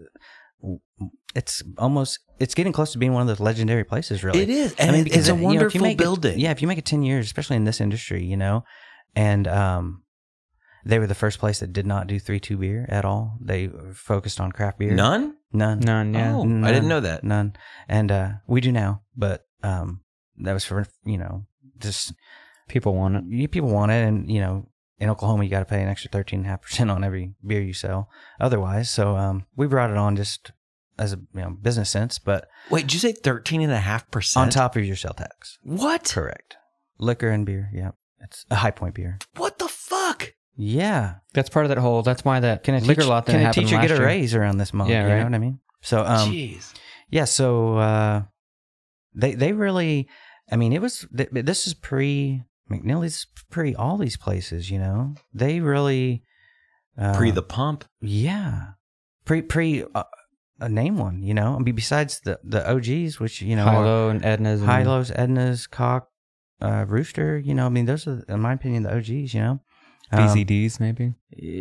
it's almost, it's getting close to being one of those legendary places, really.
It is. And
I mean,
it's a
you know,
wonderful
if you make
building.
It, yeah, if you make it ten years, especially in this industry, you know, and um, they were the first place that did not do three two beer at all. They focused on craft beer.
None?
None.
None, yeah.
Oh,
None.
I didn't know that.
None. And uh, we do now, but um, that was for, you know, just
People want it.
you, people want it. And, you know, in Oklahoma, you got to pay an extra thirteen point five percent on every beer you sell otherwise. So um, we brought it on just as a you know business sense. But
Wait, did you say thirteen point five percent?
on top of your sale tax.
What?
Correct. Liquor and beer. Yeah. It's a High Point beer.
What the fuck?
Yeah.
That's part of that whole. That's why that
Can a
liquor
teach-
lot that
can a
happened
teacher
last
get a
year.
raise around this month?
Yeah,
You
right.
know what I mean? So, um,
Jeez.
yeah, so uh, they they really, I mean, it was, th- this is pre McNally's, pre all these places, you know? They really. Uh,
Pre the pump.
Yeah. Pre, pre, uh, uh, name one, you know? I mean, besides the, the O Gs, which, you know, are
Hilo and Edna's. And
Hilo's, Edna's, Cock, uh, Rooster, you know, I mean, those are, in my opinion, the O Gs, you know?
V Z
Um,
Ds, maybe.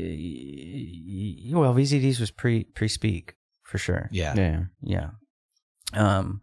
y- y- well, V Z Ds was pre, pre-speak, for sure.
Yeah.
Yeah.
Yeah. Um,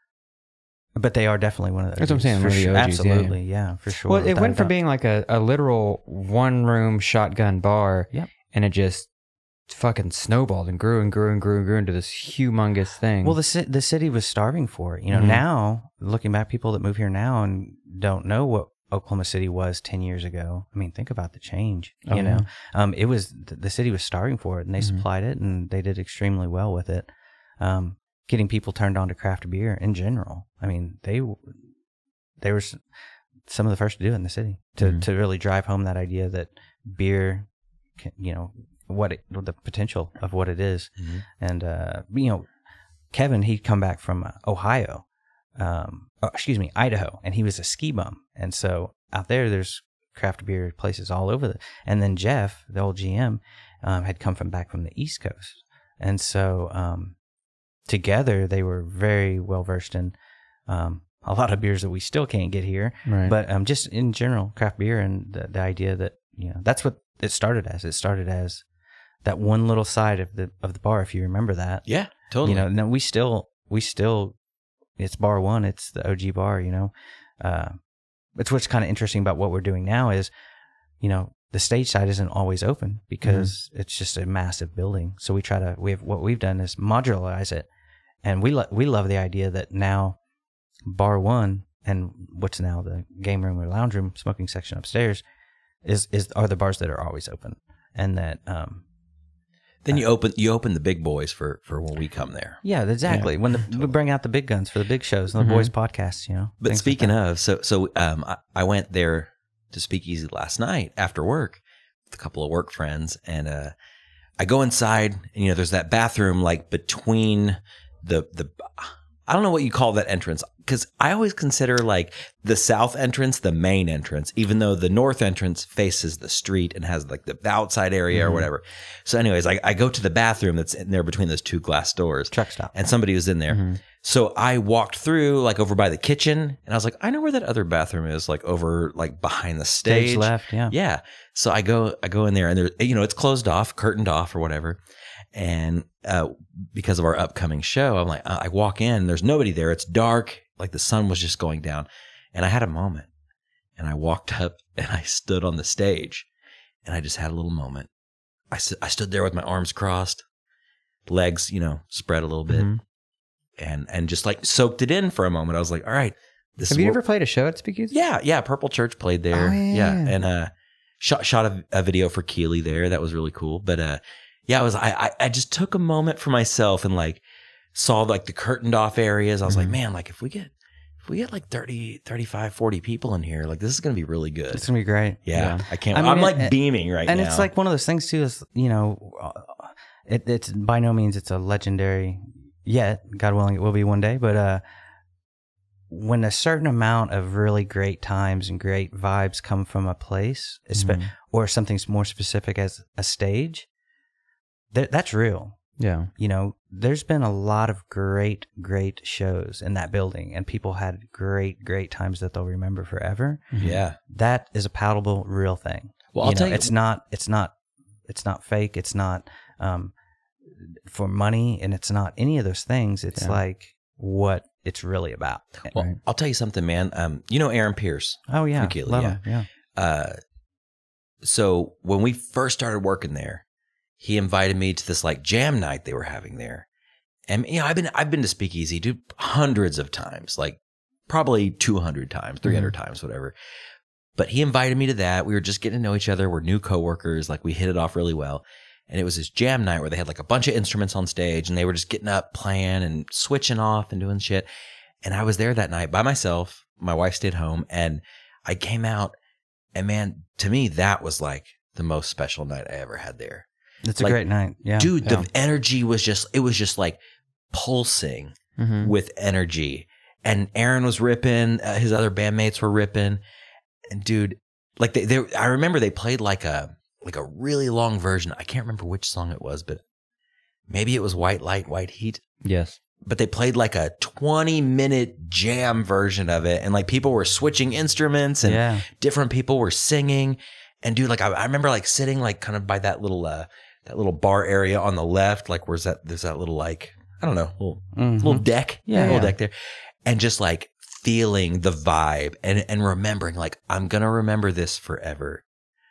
but they are definitely one of those.
That's what I'm saying,
For
one of the
sure.
O Gs, yeah,
Absolutely. Yeah. for sure.
Well, it
without
went
a
from
doubt.
being like a, a literal one room shotgun bar.
Yep.
And it just fucking snowballed and grew and grew and grew and grew into this humongous thing.
Well, the ci- the city was starving for it. You know,
Mhm.
now looking back, people that move here now and don't know what Oklahoma City was ten years ago. I mean, think about the change.
Oh,
you know,
yeah.
um, it was th- the city was starving for it, and they
Mhm.
supplied it, and they did extremely well with it. Um, getting people turned on to craft beer in general. I mean, they w- they were s- some of the first to do it in the city to
Mhm.
to really drive home that idea that beer, can, you know, what it, the potential of what it is.
Mhm.
And uh, you know, Kevin, he'd come back from uh, Ohio, um, oh, excuse me, Idaho, and he was a ski bum, and so out there, there's craft beer places all over. The, and then Jeff, the old G M, um, had come from back from the East Coast, and so um, together they were very well versed in um, a lot of beers that we still can't get here,
right.
but um, just in general, craft beer, and the, the idea that you know that's what it started as. It started as that one little side of the of the bar, if you remember that.
Yeah, totally.
You know, no, we still we still it's bar one, it's the O G bar, you know. Uh it's what's kind of interesting about what we're doing now is, you know, the stage side isn't always open because
Mm-hmm.
it's just a massive building. So we try to we have what we've done is modularize it. And we lo- we love the idea that now bar one and what's now the game room or lounge room smoking section upstairs is is are the bars that are always open. And that um
Then you open you open the big boys for for when we come there.
Yeah, exactly. When the, we bring out the big guns for the big shows and the
Mm-hmm.
boys podcasts, you know.
But
things like
speaking
that.
of, so so um, I, I went there to Speakeasy last night after work with a couple of work friends, and uh, I go inside, and you know, there's that bathroom like between the the. I don't know what you call that entrance, because I always consider like the south entrance the main entrance, even though the north entrance faces the street and has like the outside area
Mm-hmm.
or whatever. So anyways, I, I go to the bathroom that's in there between those two glass doors.
Truck stop.
And somebody was in there.
Mm-hmm.
So I walked through like over by the kitchen, and I was like, I know where that other bathroom is, like over like behind the stage.
Stage left, yeah.
Yeah. So I go I go in there, and there, you know, it's closed off, curtained off or whatever. And uh, because of our upcoming show, I'm like, I walk in, there's nobody there. It's dark, like the sun was just going down. And I had a moment, and I walked up and I stood on the stage, and I just had a little moment. I, st- I stood there with my arms crossed, legs, you know, spread a little bit,
Mhm.
and and just like soaked it in for a moment. I was like, all right, this
Have
is
you
what-
ever played a show at Speakeasy?
yeah, yeah. Purple Church played there.
Oh, yeah.
And uh, shot shot a, a video for Keeley there. That was really cool. But uh, yeah, I was I, I I just took a moment for myself and like saw like the curtained off areas. I was like, man, like if we get if we get like thirty, thirty-five, forty people in here, like this is gonna be really good.
It's going to be great.
Yeah,
Yeah.
I can't.
I mean,
I'm like
it-
beaming right
and
now.
it's like one of those things too is, you know, uh, it, it's by no means it's a legendary yet, God willing it will be one day, but uh when a certain amount of really great times and great vibes come from a place, espe- or something more specific as a stage, that that's real.
Yeah.
You know, there's been a lot of great, great shows in that building, and people had great, great times that they'll remember forever.
yeah.
That is a palatable, real thing.
Well, I'll
You know,
tell you,
it's not, it's not, it's not fake. It's not um, for money, and it's not any of those things. It's
Yeah.
like what it's really about.
well,
right.
I'll tell you something, man. Um, you know Aaron Pierce.
Oh yeah,
from Keeley,
love
yeah.
him, yeah.
Uh, so when we first started working there, he invited me to this like jam night they were having there. And you know, I've been I've been to Speakeasy, dude, hundreds of times, like probably two hundred times, three hundred times, whatever. But he invited me to that. We were just getting to know each other. We're new coworkers. Like we hit it off really well. And it was this jam night where they had like a bunch of instruments on stage, and they were just getting up, playing and switching off and doing shit. And I was there that night by myself. My wife stayed home, and I came out, and man, to me, that was like the most special night I ever had there.
It's a
Like,
great night. Yeah,
Dude,
yeah.
the energy was just, it was just like pulsing
Mm-hmm.
with energy. And Aaron was ripping, uh, his other bandmates were ripping. And dude, like they, they, I remember they played like a, like a really long version. I can't remember which song it was, but maybe it was White Light, White Heat.
Yes.
But they played like a twenty minute jam version of it. And like people were switching instruments, and
yeah.
different people were singing. And dude, like I, I remember like sitting like kind of by that little, uh, that little bar area on the left, like where's that, there's that little like, I don't know, little,
Mhm.
little deck.
Yeah,
little
yeah.
deck there. And just like feeling the vibe and, and remembering like, I'm going to remember this forever.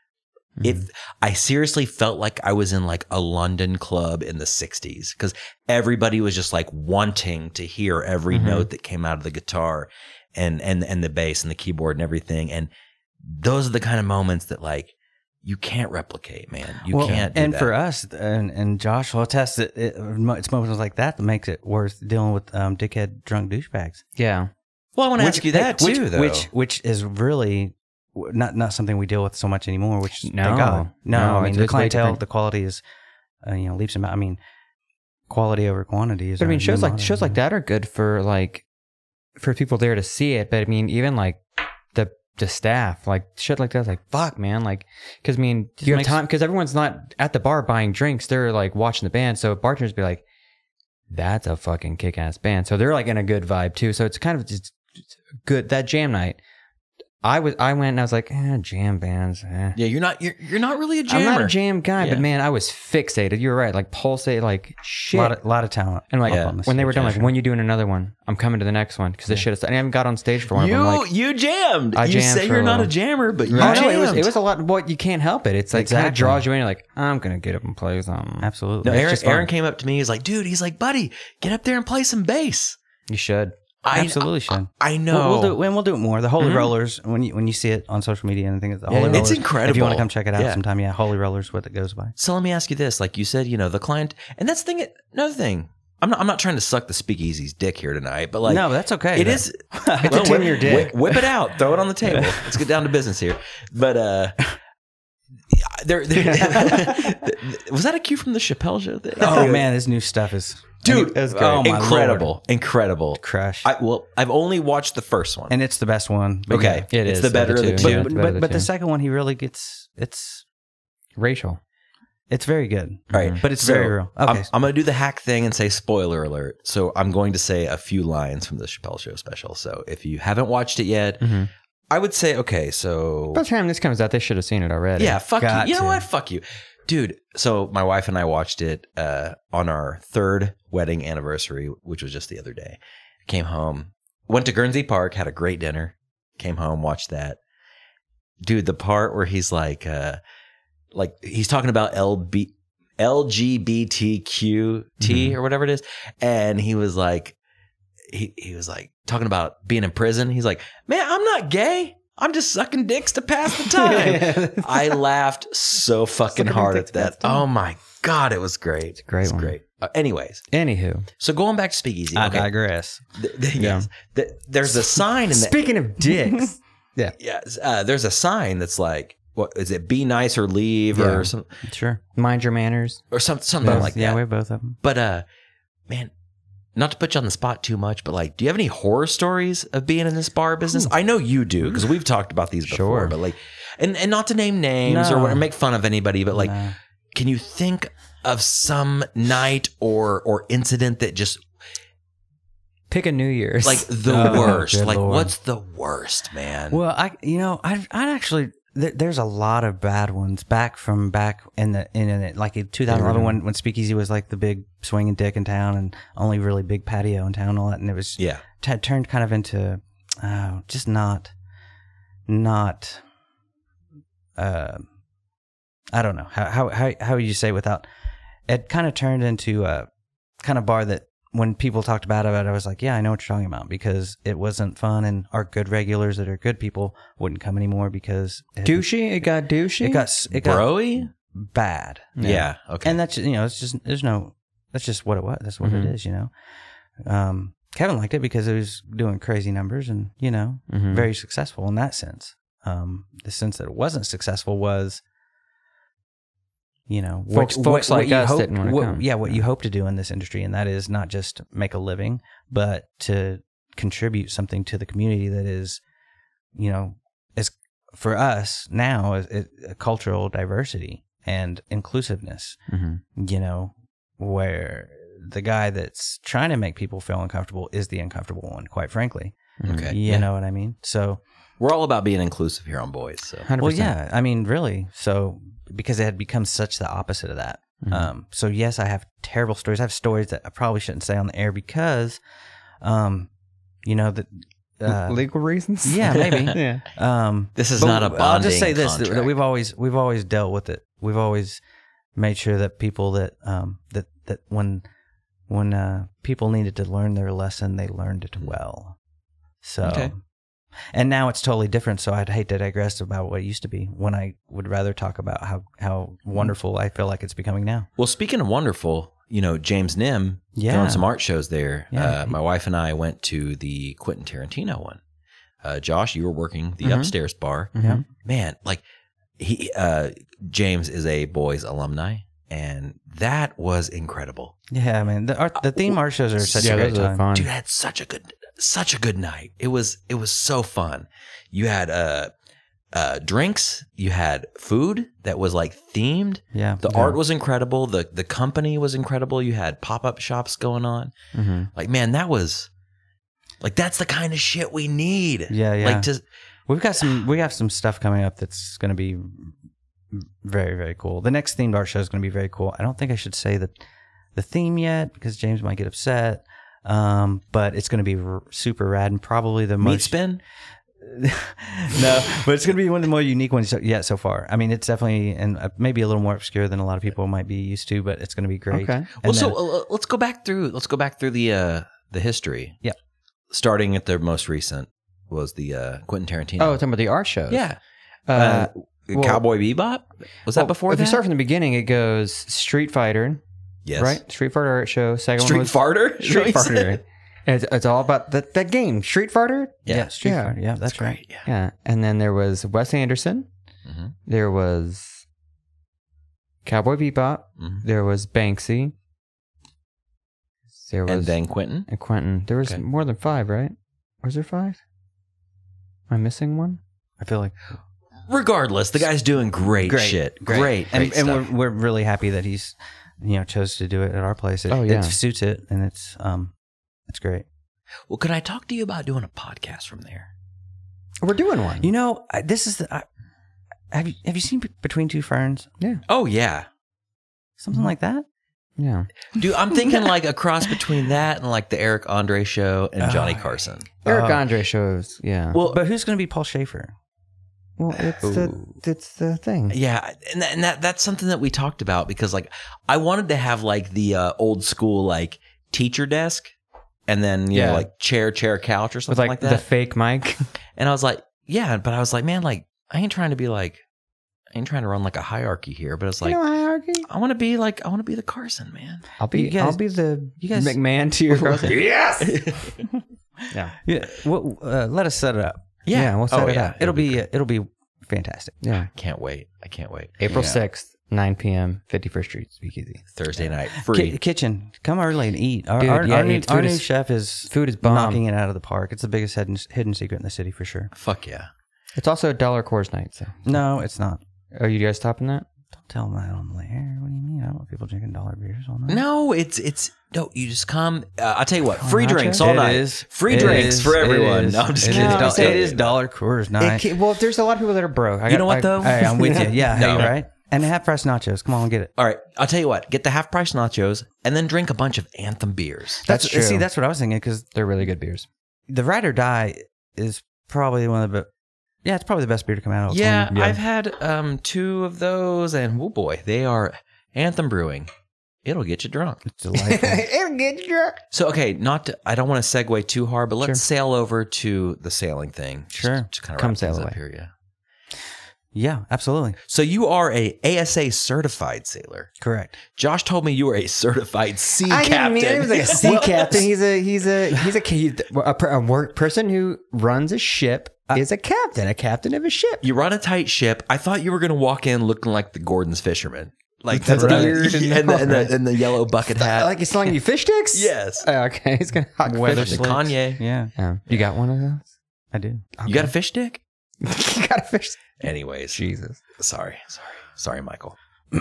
If I seriously felt like I was in like a London club in the sixties, because everybody was just like wanting to hear every
Mhm.
note that came out of the guitar and, and, and the bass and the keyboard and everything. And those are the kind of moments that like you can't replicate, man. You
Well,
can't. Do
and
that.
for us, and, and Josh will attest that it, it's moments like that that makes it worth dealing with um, dickhead drunk douchebags.
Yeah.
well, I want to
Which-
ask you that
which,
too, though.
Which which is really w- not not something we deal with so much anymore. Which
No.
thank God. No,
No,
I mean
it's-
the
it's way
clientele,
different.
the quality is, uh, you know, leaps and bounds. I mean, quality over quantity is.
But I mean,
our
shows
new
like
motto,
shows
you
like
know?
that are good for like for people there to see it. But I mean, even like the the staff, like shit like that, like fuck, man, like because I mean,
Just
you have
makes-
time because everyone's not at the bar buying drinks; they're like watching the band. So bartenders be like, "That's a fucking kick ass band." So they're like in a good vibe too. So it's kind of just good that jam night. I was I went and I was like, eh, jam bands. Eh.
yeah, you're not. You're you're not really a jammer.
I'm not a jam guy,
Yeah.
but man, I was fixated. You're right, like pulsate, like
a
shit.
lot of, lot of talent.
And like
Yeah.
on the
when they were
stage,
done,
yeah,
like
sure.
when you doing another one, I'm coming to the next one because this shit is. I haven't got on stage for one
You
of them. Like,
you jammed.
I
you
jammed
say
for
you're
a
not a
little.
jammer, but you
oh
jammed.
no, it was it was a lot. What you can't help it. It's like kind of
Exactly.
draws you in. You're like, I'm gonna get up and play something.
Absolutely.
No,
It's
Aaron,
just fun.
Aaron came up to me. He's like, dude, he's like, buddy, get up there and play some bass.
You should.
I
Absolutely should.
I know.
We'll, we'll do it, and we'll do it more. The Holy
Mhm.
Rollers, when you when you see it on social media and things, the
Yeah,
Holy
yeah.
Rollers.
It's incredible.
If you want to come check it out
Yeah.
sometime, yeah, Holy Rollers, what it goes by.
So let me ask you this: like you said, you know, the client, and that's the thing. Another thing. I'm not. I'm not trying to suck the Speakeasy's dick here tonight, but like,
no, that's okay.
It
though.
is.
It's a
Well,
ten-year
whip,
dick.
Whip, whip it out. Throw it on the table. Let's get down to business here. But uh, there, there was that a cue from the Chappelle Show thing?
Oh man, this new stuff is
dude,
that's great.
Oh, my
incredible,
Lord.
incredible.
Crush.
I well, I've only watched the first one.
and it's the best one. But
Okay,
yeah.
It
it's
is
the better of the
two.
two.
Yeah,
But,
it's
but,
better
but
than
the
two.
second one, he really gets it's
Racial.
it's very good.
Right,
But it's
So,
very real. Okay.
I'm, I'm going to do the hack thing and say spoiler alert. So I'm going to say a few lines from the Chappelle Show special. So if you haven't watched it yet,
Mhm.
I would say okay. So
By the time this comes out, they should have seen it already.
yeah, fuck
Got
you. You know
to.
what? Fuck you, dude. So my wife and I watched it uh, on our third wedding anniversary, which was just the other day. Came home, went to Guernsey Park, had a great dinner. Came home, watched that. Dude, the part where he's like, uh, like he's talking about L B. L G B T Q T
Mhm.
or whatever it is. And he was like, he, he was like talking about being in prison. He's like, man, I'm not gay. I'm just sucking dicks to pass the time. I laughed so fucking
Sucking
hard
dicks
at
to pass
that.
the time.
Oh my God, it was great. It's
a great
It's
one.
great. Uh, anyways,
Anywho.
so going back to Speakeasy.
I
okay.
digress.
Th- th-
Yeah.
yes. Th- there's a sign in the
Speaking of dicks.
yes, uh, there's a sign that's like, what is it? Be nice or leave
Yeah.
or some
Sure.
Mind your manners.
or some, something
Both.
like
yeah,
that.
we have both of them.
But uh, man, not to put you on the spot too much, but like, do you have any horror stories of being in this bar business? I know you do because we've talked about these before.
Sure.
But like, and and not to name names
No.
or, or make fun of anybody, but like,
No.
can you think of some night or or incident that just
Pick a New Year's.
like the
Oh,
worst?
good
Like,
Lord.
what's the worst, man?
Well, I you know I I actually th- there's a lot of bad ones back from back in the in, in it, like in two thousand eleven when when Speakeasy was like the big swinging dick in town and only really big patio in town and all that, and it was
yeah,
t- turned kind of into uh, just not not uh, I don't know how how how how would you say without it kind of turned into a kind of bar that when people talked about it, I was like, yeah, I know what you're talking about, because it wasn't fun, and our good regulars that are good people wouldn't come anymore because it,
douchey. It got douchey.
it got s- it got
broy.
bad,
Yeah. Okay.
and that's, you know, it's just there's no that's just what it was. That's what
Mhm.
it is, you know. Um, Kevin liked it because it was doing crazy numbers and, you know,
Mhm.
very successful in that sense. Um, the sense that it wasn't successful was, you know,
Folks- folks like
you
us
hope-
didn't wanna
what-
come.
Yeah, what
Yeah.
you hope to do in this industry, and that is not just make a living, but to contribute something to the community that is, you know, is for us now is, is a cultural diversity and inclusiveness.
Mhm.
You know, where the guy that's trying to make people feel uncomfortable is the uncomfortable one, quite frankly.
Okay.
You
Yeah.
know what I mean? So,
We're all about being inclusive here on Boys. So
one hundred
well,
percent.
yeah, I mean, really. So, because it had become such the opposite of that.
Mhm.
Um, so, yes, I have terrible stories. I have stories that I probably shouldn't say on the air because, um, you know, that. Uh,
Legal reasons.
yeah, maybe.
yeah.
Um,
this is
but
not a bonding
I'll just say this: that, that
contract.
we've always we've always dealt with it. We've always made sure that people that um that that when when uh, people needed to learn their lesson, they learned it well. So,
Okay.
and now it's totally different. So I'd hate to digress about what it used to be. When I would rather talk about how how wonderful I feel like it's becoming now.
Well, speaking of wonderful, you know, James Nim
Yeah.
throwing some art shows there.
Yeah.
Uh, my wife and I went to the Quentin Tarantino one. Uh, Josh, you were working the
Mhm.
upstairs bar.
Yeah.
Man, like he, uh, James is a Boys alumni, and that was incredible.
Yeah, I mean the art, the theme art shows are such
yeah,
a great
those are
time.
fun.
Dude, I had such a good, such a good night. It was, it was so fun. You had uh, uh, drinks. You had food that was like themed.
Yeah,
The art was incredible. The the company was incredible. You had pop up shops going on.
Mhm.
Like, man, that was like that's the kind of shit we need.
Yeah, yeah.
Like to
We've got some. We have some stuff coming up that's going to be very, very cool. The next themed art show is going to be very cool. I don't think I should say that the theme yet because James might get upset. Um, but it's going to be r- super rad and probably the
meat
most.
spin.
No, but it's going to be one of the more unique ones so- yet so far. I mean, it's definitely and uh, maybe a little more obscure than a lot of people might be used to, but it's going to be great.
Okay.
And
Well, so
then-
uh, let's go back through. Let's go back through the uh, the history.
Yeah.
starting at their most recent was the uh, Quentin Tarantino.
Oh, talking about the art shows.
yeah.
Uh,
Uh,
well-
Cowboy Bebop? Was that
well,
before
if
that?
you start from the beginning, it goes Street Fighter,
yes.
right? Street Fighter art show. Second
Street
one was
Farter? Is that
Street
what you said?
Fighter. And It's, it's all about that that game, Street Fighter.
Yeah.
Street
Yeah.
Fighter. Yeah, that's right.
Yeah.
Yeah, and then there was Wes Anderson.
hmm
There was Cowboy Bebop.
hmm
There was Banksy. There was
And then Quentin.
and Quentin. There was
Okay.
more than five, right? Was there five? Am I missing one?
I feel like
Regardless, the guy's doing great, shit. Great, great,
and, and
stuff.
we're we're really happy that he's you know chose to do it at our place. It,
Oh, yeah.
it suits it, and it's um it's great.
Well, could I talk to you about doing a podcast from there?
We're doing one.
You know, I, this is the. I, have you have you seen Be- Between Two Ferns?
Yeah.
Oh, yeah.
Something like that.
Yeah.
Dude, I'm thinking like a cross between that and like the Eric Andre show and Johnny Carson.
Eric
Oh.
Andre shows. Yeah.
Well,
But who's going to be Paul Schaefer?
Well, it's the
Ooh.
it's the thing.
yeah, and that, and that that's something that we talked about because like I wanted to have like the uh, old school like teacher desk and then you
Yeah.
know like chair chair couch or
With
something
like,
like,
the
that.
fake mic.
And I was like, yeah, but I was like, man, like I ain't trying to be like I ain't trying to run like a hierarchy here, but it's like
you know, hierarchy.
I want to be like I want to be the Carson, man.
I'll be
You guys-
I'll be the
you guys-
McMahon to your Carson.
Yes.
Yeah.
Yeah. Well, uh, let us set it up.
Yeah, we'll set
oh,
it
yeah.
up.
It'll be uh, it'll be fantastic.
Yeah.
Can't wait. I can't wait.
April
Yeah.
sixth, nine p.m., fifty-first Street, Speakeasy.
Thursday night free.
Ki- kitchen, come early and eat. Our,
Dude,
our,
yeah,
our, new,
eat.
our
Food
new
is-
chef is
Food is bomb.
knocking it out of the park. It's the biggest hidden, hidden secret in the city for sure.
Fuck yeah.
It's also a dollar course night. So,
No, it's not.
are you guys topping that?
Don't tell them that on the air. What do you mean? I don't want people drinking dollar beers all night.
No, it's it's no. You just come. Uh, I'll tell you what. Free
nachos?
drinks all
It
night.
is.
Free
It
drinks
is.
for
It
everyone.
is.
No, I'm just
It
kidding.
is,
No,
do-
so-
it is dollar Coors
It
night.
ca- well, there's a lot of people that are broke. I
You
got-
know what,
I-
though?
Hey, I'm with you. Yeah,
No.
hey, right? And half price nachos. Come on, get it.
All right, I'll tell you what. Get the half price nachos and then drink a bunch of Anthem beers.
That's true.
See, that's what I was thinking because
They're really good beers.
the Ride or Die is probably one of the. Yeah, it's probably the best beer to come out of
Yeah,
Oklahoma.
I've had um two of those, and oh boy, they are Anthem Brewing. It'll get you drunk.
It's delightful.
It'll get you drunk.
So okay, not to, I don't want to segue too hard, but let's
Sure.
sail over to the sailing thing. Just-
Sure.
just kind of
Come
wrap things
sail
up
away.
here. Yeah.
Yeah, absolutely.
So you are a A S A certified sailor.
Correct.
Josh told me you were a certified sea
I
captain.
didn't mean it was like a sea captain. He's a he's a he's a, he's a, per- a work person who runs a ship is a captain, a captain of a ship.
You run a tight ship. I thought you were going to walk in looking like the Gordon's fisherman. Like
With the
that's
beard
and,
and
and, the,
all,
and, the,
right?
and the yellow bucket hat.
Like he's selling you fish sticks.
Yes.
Oh, okay, he's gonna hawk
Weather
fish
the
sticks.
slicks.
Kanye.
Yeah,
Yeah. You got one of those?
I do.
You got a fish stick?
You got a fish. stick?
Anyways.
Jesus.
Sorry. Sorry. Sorry, Michael.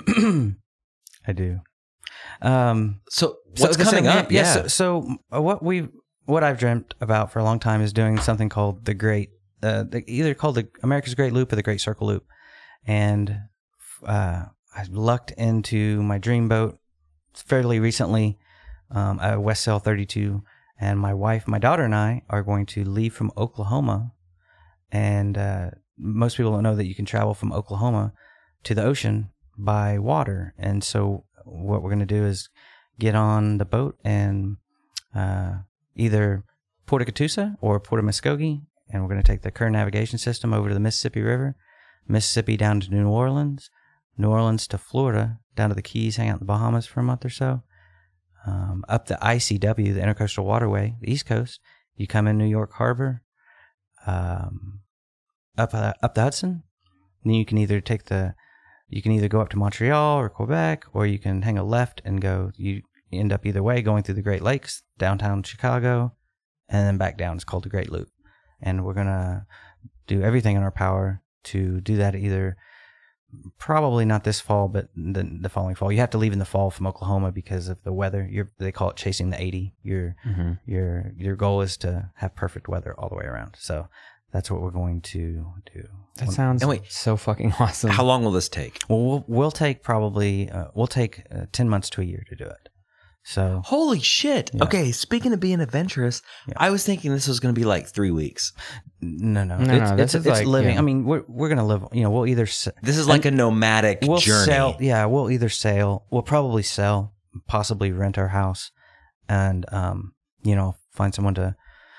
I do. Um,
So
so
what's
the
coming
same-
up?
Yeah.
Yeah.
So, so uh, what we what I've dreamt about for a long time is doing something called the Great, uh, the, either called the America's Great Loop or the Great Circle Loop, and uh, I lucked into my dream boat fairly recently, um, at West Sail thirty-two, and my wife, my daughter, and I are going to leave from Oklahoma, and uh, most people don't know that you can travel from Oklahoma to the ocean by water, and so what we're going to do is get on the boat and uh, either Port of Catoosa or Port of Muskogee, and we're going to take the current navigation system over to the Mississippi River, Mississippi down to New Orleans, New Orleans to Florida, down to the Keys, hang out in the Bahamas for a month or so, um, up the I C W, the Intercoastal Waterway, the East Coast. You come in New York Harbor, um, up uh, up the Hudson. Then you can either take the You can either go up to Montreal or Quebec, or you can hang a left and go. You end up either way going through the Great Lakes, downtown Chicago, and then back down. It's called the Great Loop. And we're going to do everything in our power to do that either probably not this fall, but the, the following fall. You have to leave in the fall from Oklahoma because of the weather. You're, they call it chasing the eighty. Your,
Mm-hmm.
your, your goal is to have perfect weather all the way around. So that's what we're going to do.
That sounds
And wait.
so fucking awesome.
How long will this take?
Well, we'll, we'll take probably uh, we'll take uh, ten months to a year to do it. So
Holy shit.
Yeah.
Okay, speaking of being adventurous,
Yeah.
I was thinking this was going to be like three weeks.
no, no,
No,
it's,
no,
it's,
this is
it's
like,
living.
yeah.
I mean, we're we're gonna live. You know, we'll either s-
This is like a nomadic
we'll
journey.
sail. Yeah, we'll either sail. We'll probably sell, possibly rent our house, and um, you know, find someone to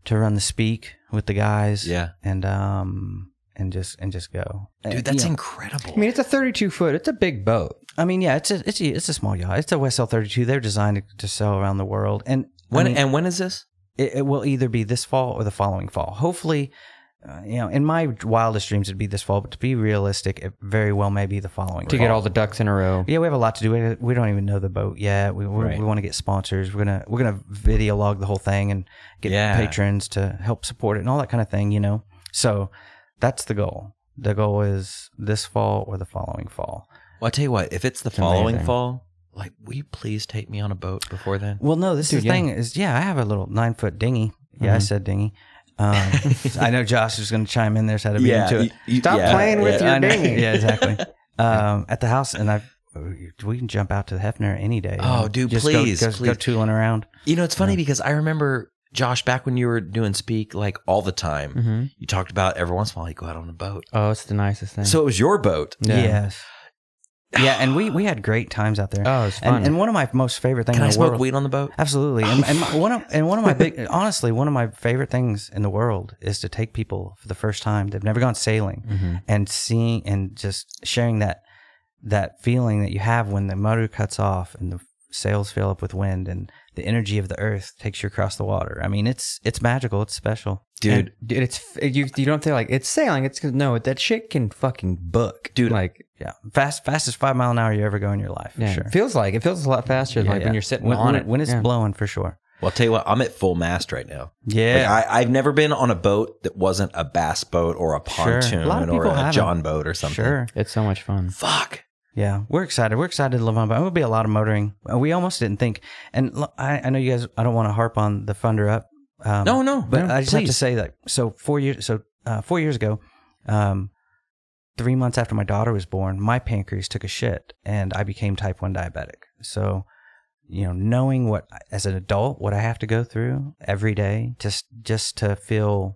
to run the speak with the guys.
Yeah.
and um and just and just go.
Dude, that's
You know,
incredible.
I mean, it's a thirty-two foot. It's a big boat.
I mean, yeah, it's a it's a, it's a small yacht. It's a West L thirty-two. They're designed to, to sail around the world. And
when
I mean,
and when is this?
it, it will either be this fall or the following fall. Hopefully, uh, you know, in my wildest dreams, it'd be this fall. But to be realistic, it very well may be the following
To
fall.
get all the ducks in a row.
Yeah, we have a lot to do. We, we don't even know the boat yet. We we,
Right.
we want to get sponsors. We're gonna we're gonna video log the whole thing and get
Yeah.
patrons to help support it and all that kind of thing. You know, so that's the goal. The goal is this fall or the following fall.
Well, I tell you what, if it's the following
amazing.
fall, like, will you please take me on a boat before then?
Well, no, this
Dude,
is the
yeah.
thing is, yeah, I have a little nine foot dinghy. Yeah, I
Mhm.
said dinghy. Um, I know Josh is going to chime in there, so I had to be into it.
Stop playing with
I
your
know.
dinghy.
Yeah, exactly. Um, at the house, and I, we can jump out to the Hefner any day.
Oh,
and
dude,
just
please,
go, go,
please.
go tooling around.
You know, it's funny because I remember, Josh, back when you were doing Speak, like, all the time,
Mm-hmm.
you talked about every once in a while you go out on a boat.
Oh, it's the nicest thing.
So it was your boat.
Yeah.
Yes. Yeah, and we, we had great times out there.
Oh, it's fun.
and, and one of my most favorite things
Can
in
I
the
smoke
world.
weed on the boat?
Absolutely, and, and my, one of and one of my big, honestly, one of my favorite things in the world is to take people for the first time. They've never gone sailing,
Mm-hmm.
and seeing and just sharing that that feeling that you have when the motor cuts off and the sails fill up with wind and the energy of the earth takes you across the water. I mean, it's it's magical. It's special.
Dude,
And, dude, it's you. You don't think like it's sailing. It's because no, that shit can fucking book,
Dude,
Like,
Yeah, fast fastest five mile an hour you ever go in your life. For
yeah,
sure.
it feels like it feels a lot faster.
Yeah,
like
yeah.
when you're sitting
when,
on
when
it
when it's
Yeah.
blowing for sure.
well, I'll tell you what, I'm at full mast right now.
Yeah.
Like, I, I've never been on a boat that wasn't a bass boat or a
Sure. A
pontoon
lot of
or
people
a
haven't.
John boat or something.
Sure.
It's so much fun.
Fuck.
Yeah, we're excited. We're excited to live on a boat. It will be a lot of motoring. Uh, We almost didn't think, and l- I, I know you guys. I don't want to harp on the Thunder Up. Um,
No, no.
but
no,
I just have to
please.
say that. So four years. So uh, four years ago, um, three months after my daughter was born, my pancreas took a shit, and I became type one diabetic. So, you know, knowing what as an adult what I have to go through every day, just just to feel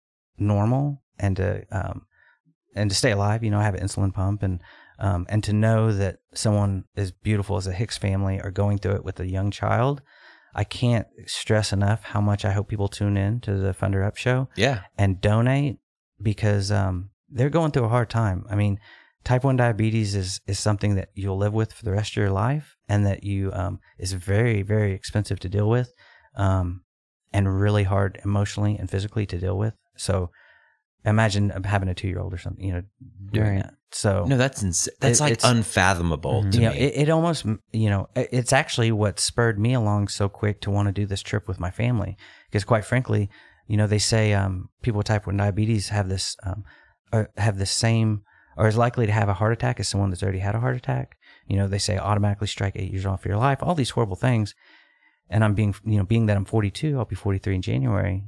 normal and to um, and to stay alive. You know, I have an insulin pump and. Um, and to know that someone as beautiful as the Hicks family are going through it with a young child, I can't stress enough how much I hope people tune in to the Thunder Up show
Yeah.
and donate because um, they're going through a hard time. I mean, type one diabetes is, is something that you'll live with for the rest of your life and that you um, is very, very expensive to deal with um, and really hard emotionally and physically to deal with. So imagine having a two-year-old or something, you know, doing
Right.
that. So
No, that's ins- that's
It-
like
it's-
unfathomable to
you know,
me.
it, it almost, you know, it- it's actually what spurred me along so quick to want to do this trip with my family. Because quite frankly, you know, they say um, people with type one diabetes have this, um, or have the same, or is likely to have a heart attack as someone that's already had a heart attack. You know, they say automatically strike eight years off your life, all these horrible things. And I'm being, you know, being that I'm forty-two, I'll be forty-three in January.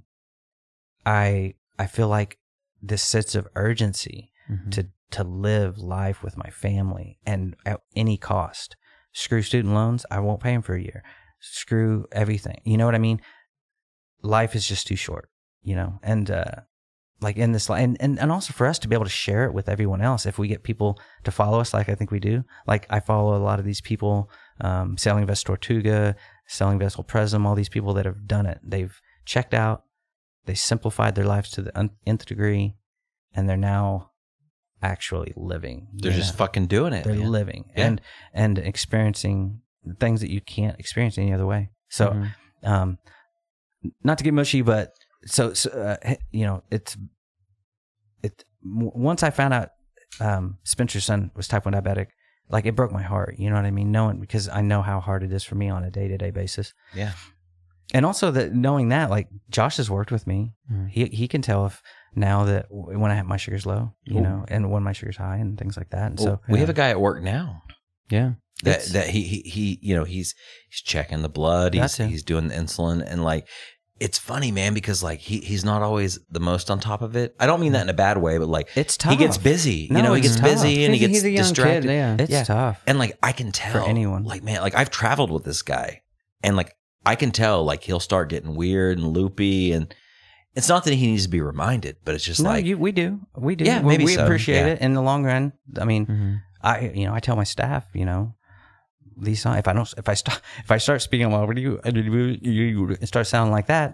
I, I feel like this sense of urgency
Mhm.
to to live life with my family and at any cost. Screw student loans. I won't pay them for a year. Screw everything. You know what I mean? Life is just too short, you know? And, uh, like in this, and, and, and also for us to be able to share it with everyone else. If we get people to follow us, like I think we do, like I follow a lot of these people, um, Sailing Vessel Tortuga, Sailing Vessel Prism, all these people that have done it. They've checked out, they simplified their lives to the nth degree, and they're now actually living.
They're
you
just
know?
fucking doing it.
They're
man.
living
Yeah.
and and experiencing things that you can't experience any other way. So,
Mhm.
um, not to get mushy, but so, so uh, you know, it's it. w- Once I found out um, Spencer's son was type one diabetic, like it broke my heart. You know what I mean? Knowing because I know how hard it is for me on a day to day basis.
Yeah.
And also that knowing that, like Josh has worked with me,
Mhm.
he he can tell if now that w- when I have my sugar's low, you
Ooh.
know, and when my sugar's high and things like that. And
Well,
so
we have
yeah.
a guy at work now
Yeah.
that
It's-
that he, he he you know he's he's checking the blood, he's
Gotcha.
he's doing the insulin, and like it's funny, man, because like he he's not always the most on top of it. I don't mean that in a bad way, but like
It's
he gets
tough.
busy.
No,
you know, he
it's
gets
tough.
busy and he
He's-
gets
he's a young
distracted.
kid, yeah.
It's
Yeah.
tough.
And like I can tell
anyone.
like man, like I've traveled with this guy, and like I can tell like he'll start getting weird and loopy, and it's not that he needs to be reminded, but it's just
No,
like
you, we do, we do.
Yeah,
we,
maybe
we
so,
appreciate
yeah.
it in the long run. I mean,
Mhm.
I you know I tell my staff, you know, these if I don't if I start if I start speaking well, what do you and start sounding like that,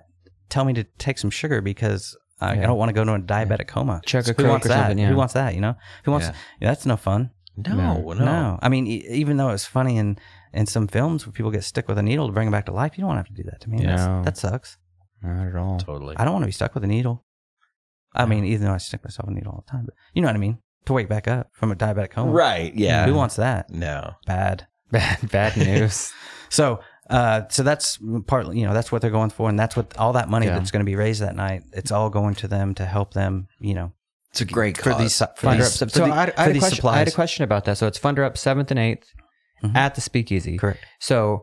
tell me to take some sugar because I,
Yeah.
I don't want to go into a diabetic coma.
Chug a
Who
Coke
wants
or
that?
something, yeah.
Who wants that? You know, who wants?
Yeah.
Yeah, that's no fun.
No, no,
No, I mean, e- even though it's funny in in some films where people get stuck with a needle to bring them back to life, you don't want to have to do that to me. That's-
No.
That sucks.
Not at all.
Totally.
I don't want to be stuck with a needle. I mean, even though I stick myself with a needle all the time, but you know what I mean. To wake back up from a diabetic coma,
Right. Yeah.
Who wants that?
No.
Bad.
Bad, bad news.
So, uh, so that's partly, you know, that's what they're going for, and that's what all that money
Yeah.
that's going to be raised that night. It's all going to them to help them, you know,
It's a great
for
cause.
these su- for
Funder
these,
Up.
for
So
the-
I, had- I,
for
had a
these
question, I had a
supplies.
question about that. So it's Funder Up seventh and eighth
Mhm.
at the Speakeasy.
Correct.
So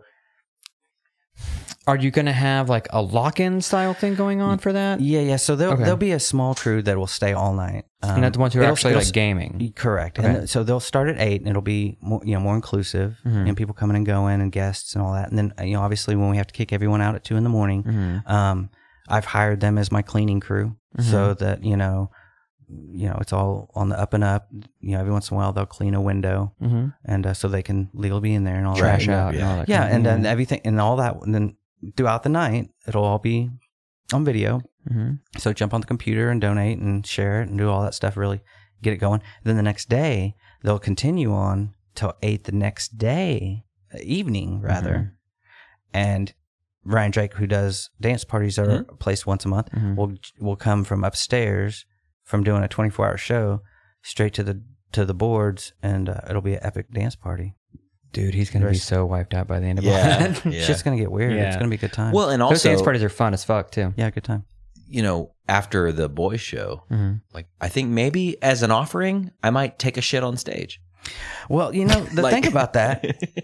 are you going to have like a lock-in style thing going on for that?
Yeah, yeah. So there'll
Okay.
there'll be a small crew that will stay all night, um,
And that's the ones who are
it'll-
actually
it'll-
like gaming.
Correct.
Okay.
And so they'll start at eight, and it'll be more, you know, more inclusive,
Mhm.
and people coming and going, and guests and all that. And then you know, obviously, when we have to kick everyone out at two in the morning,
Mhm.
um, I've hired them as my cleaning crew,
Mm-hmm.
so that you know, you know, it's all on the up and up. You know, every once in a while they'll clean a window,
Mhm.
and uh, so they can legally be in there and all
Trash
that.
out and
yeah.
all that.
Yeah,
kind of
and
thing.
then everything and all that. And then throughout the night, it'll all be on video.
Mhm.
So jump on the computer and donate and share it and do all that stuff. Really get it going. Then the next day they'll continue on till eight the next day, uh, evening rather.
Mm-hmm.
And Ryan Drake, who does dance parties, are placed once a month,
Mhm.
will will come from upstairs from doing a twenty four hour show straight to the to the boards, and uh, it'll be an epic dance party.
Dude, he's going to be
There's-
so wiped out by the end of
Yeah.
all that.
yeah.
Shit's gonna get weird.
Yeah.
It's gonna be a good time.
Well, and
Those
also,
dance parties are fun as fuck too.
yeah, good time.
you know, after the boys show,
Mhm.
like I think maybe as an offering, I might take a shit on stage.
Well, you know, the
Like-
thing about that,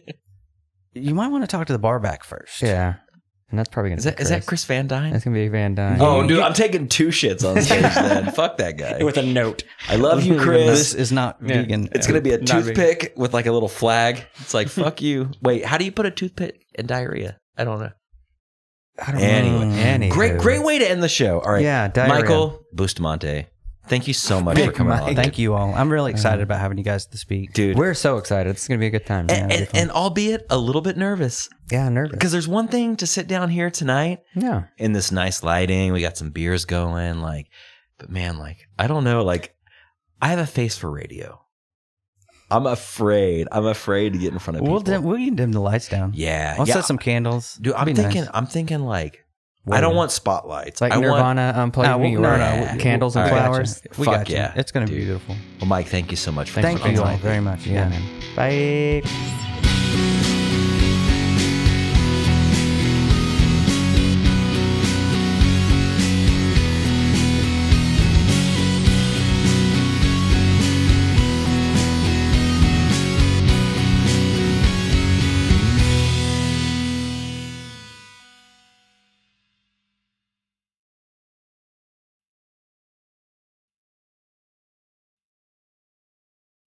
you might want to talk to the bar back first.
Yeah. And that's probably going
Is
to
that is that Chris Van Dyne?
That's going to be Van Dyne.
Oh, dude, I'm taking two shits on stage then. Fuck that guy.
With a note.
I love you,
This
Chris.
is not
Yeah.
vegan.
It's going to be a
Not
toothpick with like a little flag. It's like, fuck you. Wait, how do you put a toothpick in diarrhea? I don't know.
I don't
Anyway.
know. Anywho.
Great, great way to end the show. All right.
Yeah, diarrhea.
Michael Bustamante, thank you so much for coming on.
Thank you all. I'm really excited about having you guys to speak.
Dude.
We're so excited. It's going to be a good time.
and, and, and albeit a little bit nervous
yeah, nervous.
because there's one thing to sit down here tonight
Yeah.
in this nice lighting. We got some beers going, like, but man, like, I don't know, like, I have a face for radio. I'm afraid. I'm afraid to get in front of people.
We'll dim, we can dim the lights down.
yeah,
I'll
yeah.
set some candles.
Dude, I'm
It'd be
thinking.
nice.
I'm thinking like,
Well,
I don't
yeah.
want spotlights.
It's like
I want-
Nirvana unplugged
No,
New
we'll-
York.
no, no, we-
Candles and
All right.
flowers.
We
Fuck
got you.
yeah,
It's going to be
dude.
beautiful.
Well, Mike, thank you so much for
Thanks
Thank
for
you
coming
all
on.
very much.
Yeah,
Yeah.
man. Bye.